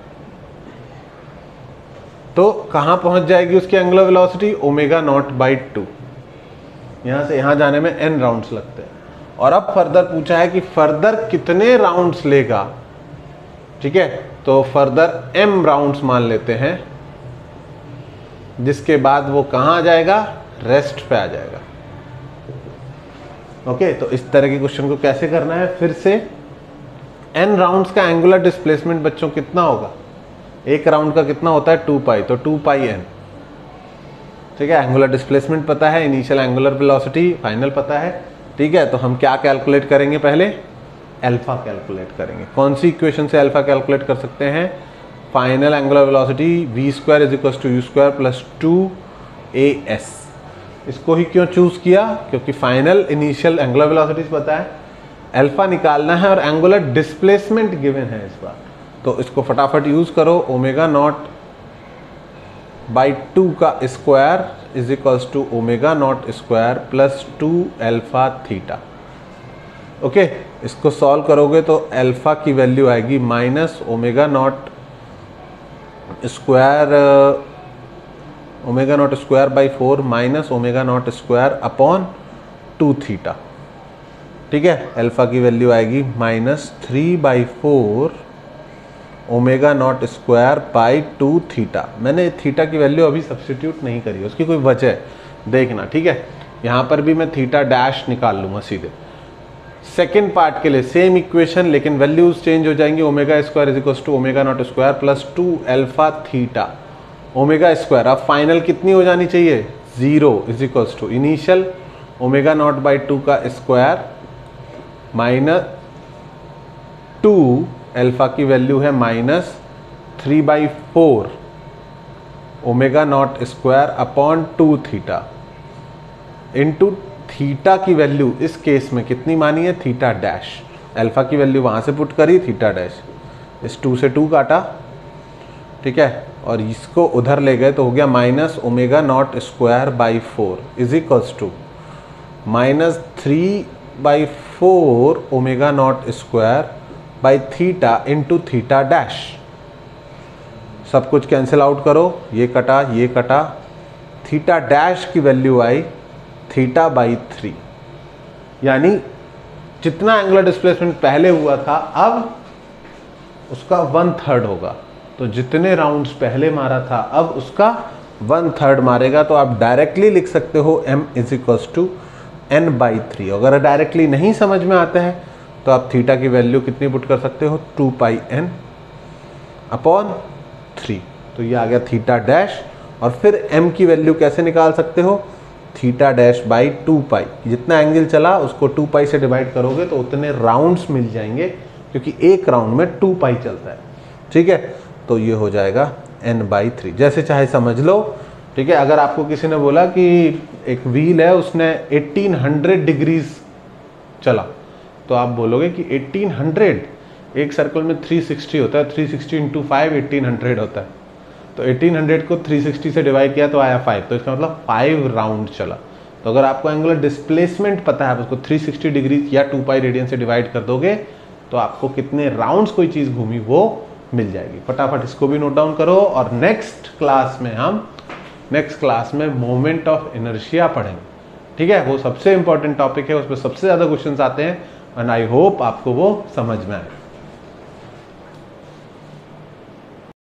तो कहां पहुंच जाएगी उसकी angular velocity omega naught by 2, यहां से यहां जाने में n राउंड्स लगते हैं। और अब फर्दर पूछा है कि फर्दर कितने राउंड्स लेगा, ठीक है। तो फर्दर m राउंड्स मान लेते हैं, जिसके बाद वो कहाँ आ जाएगा, रेस्ट पे आ जाएगा। ओके, तो इस तरह के क्वेश्चन को कैसे करना है, फिर से n राउंड्स का एंगुलर डिस्प्लेसमेंट बच्चों कितना होगा, एक राउंड का कितना होता है 2 पाई, तो 2 पाई n। ठीक है, एंगुलर डिस्प्लेसमेंट पता है, इनिशियल एंगुलर वेलोसिटी फाइनल पता है। ठीक है, तो हम क्या कैलकुलेट करेंगे, पहले अल्फा कैलकुलेट करेंगे। कौन सी इक्वेशन से अल्फा कैलकुलेट कर सकते हैं, final angular velocity v² = u² + 2as। इसको ही क्यों चूज किया, क्योंकि फाइनल इनिशियल एंगुलर वेलोसिटी पता है, अल्फा निकालना है और एंगुलर डिस्प्लेसमेंट गिवन है इस बार। तो इसको फटाफट यूज करो, ω0/2 का स्क्वायर = ω0² + 2α θ। ओके, इसको सॉल्व करोगे तो अल्फा की वैल्यू आएगी -ω0² ω0² - ω02/2θ। ठीक है, अल्फा की वैल्यू आएगी -3/4 ω02/2θ। मैंने थीटा की वैल्यू अभी सब्स्टिट्यूट नहीं करी, उसकी कोई वजह देखना। ठीक है, यहाँ पर भी मैं थीटा डैश निकाल लूँगा सीधे। सेकेंड पार्ट के लिए सेम इक्वेशन, लेकिन वैल्यूज चेंज हो जाएंगी। ω² = ω02² + 2α θ। ω², अब फाइनल कितनी हो जानी चाहिए, 0 = इनिशियल ω0/2 का स्क्वायर -2, अल्फा की वैल्यू है -3/4 ω02/2θ इंटू थीटा की वैल्यू इस केस में कितनी मानी है, थीटा डैश। अल्फा की वैल्यू वहां से पुट करी, थीटा डैश, इस 2 से 2 काटा। ठीक है, और इसको उधर ले गए तो हो गया -ω0² / 4 = -3/4 ω02/θ इंटू थीटा डैश। सब कुछ कैंसिल आउट करो, ये कटा ये कटा, थीटा डैश की वैल्यू आई θ/3, यानी जितना एंगुलर डिस्प्लेसमेंट पहले हुआ था अब उसका 1/3 होगा। तो जितने राउंड्स पहले मारा था अब उसका 1/3 मारेगा। तो आप डायरेक्टली लिख सकते हो m = n/3। अगर डायरेक्टली नहीं समझ में आता है तो आप थीटा की वैल्यू कितनी पुट कर सकते हो, 2πn/3। तो ये आ गया थीटा डैश। और फिर m की वैल्यू कैसे निकाल सकते हो, थीटा डैश बाई 2π। जितना एंगल चला उसको 2π से डिवाइड करोगे तो उतने राउंड्स मिल जाएंगे, क्योंकि एक राउंड में 2π चलता है। ठीक है, तो ये हो जाएगा n/3, जैसे चाहे समझ लो। ठीक है, अगर आपको किसी ने बोला कि एक व्हील है उसने 1800 डिग्रीज चला, तो आप बोलोगे कि 1800, एक सर्कल में 360 होता है, 360 × 5 1800 होता है। तो 1800 को 360 से डिवाइड किया तो आया 5, तो इसका मतलब 5 राउंड चला। तो अगर आपको एंगुलर डिस्प्लेसमेंट पता है, आप उसको 360 डिग्री या 2π रेडियन से डिवाइड कर दोगे तो आपको कितने राउंड्स कोई चीज़ घूमी वो मिल जाएगी। फटाफट इसको भी नोट डाउन करो। और नेक्स्ट क्लास में मोमेंट ऑफ इनर्शिया पढ़ेंगे। ठीक है, वो सबसे इंपॉर्टेंट टॉपिक है, उस पर सबसे ज़्यादा क्वेश्चंस आते हैं, एंड आई होप आपको वो समझ में आए।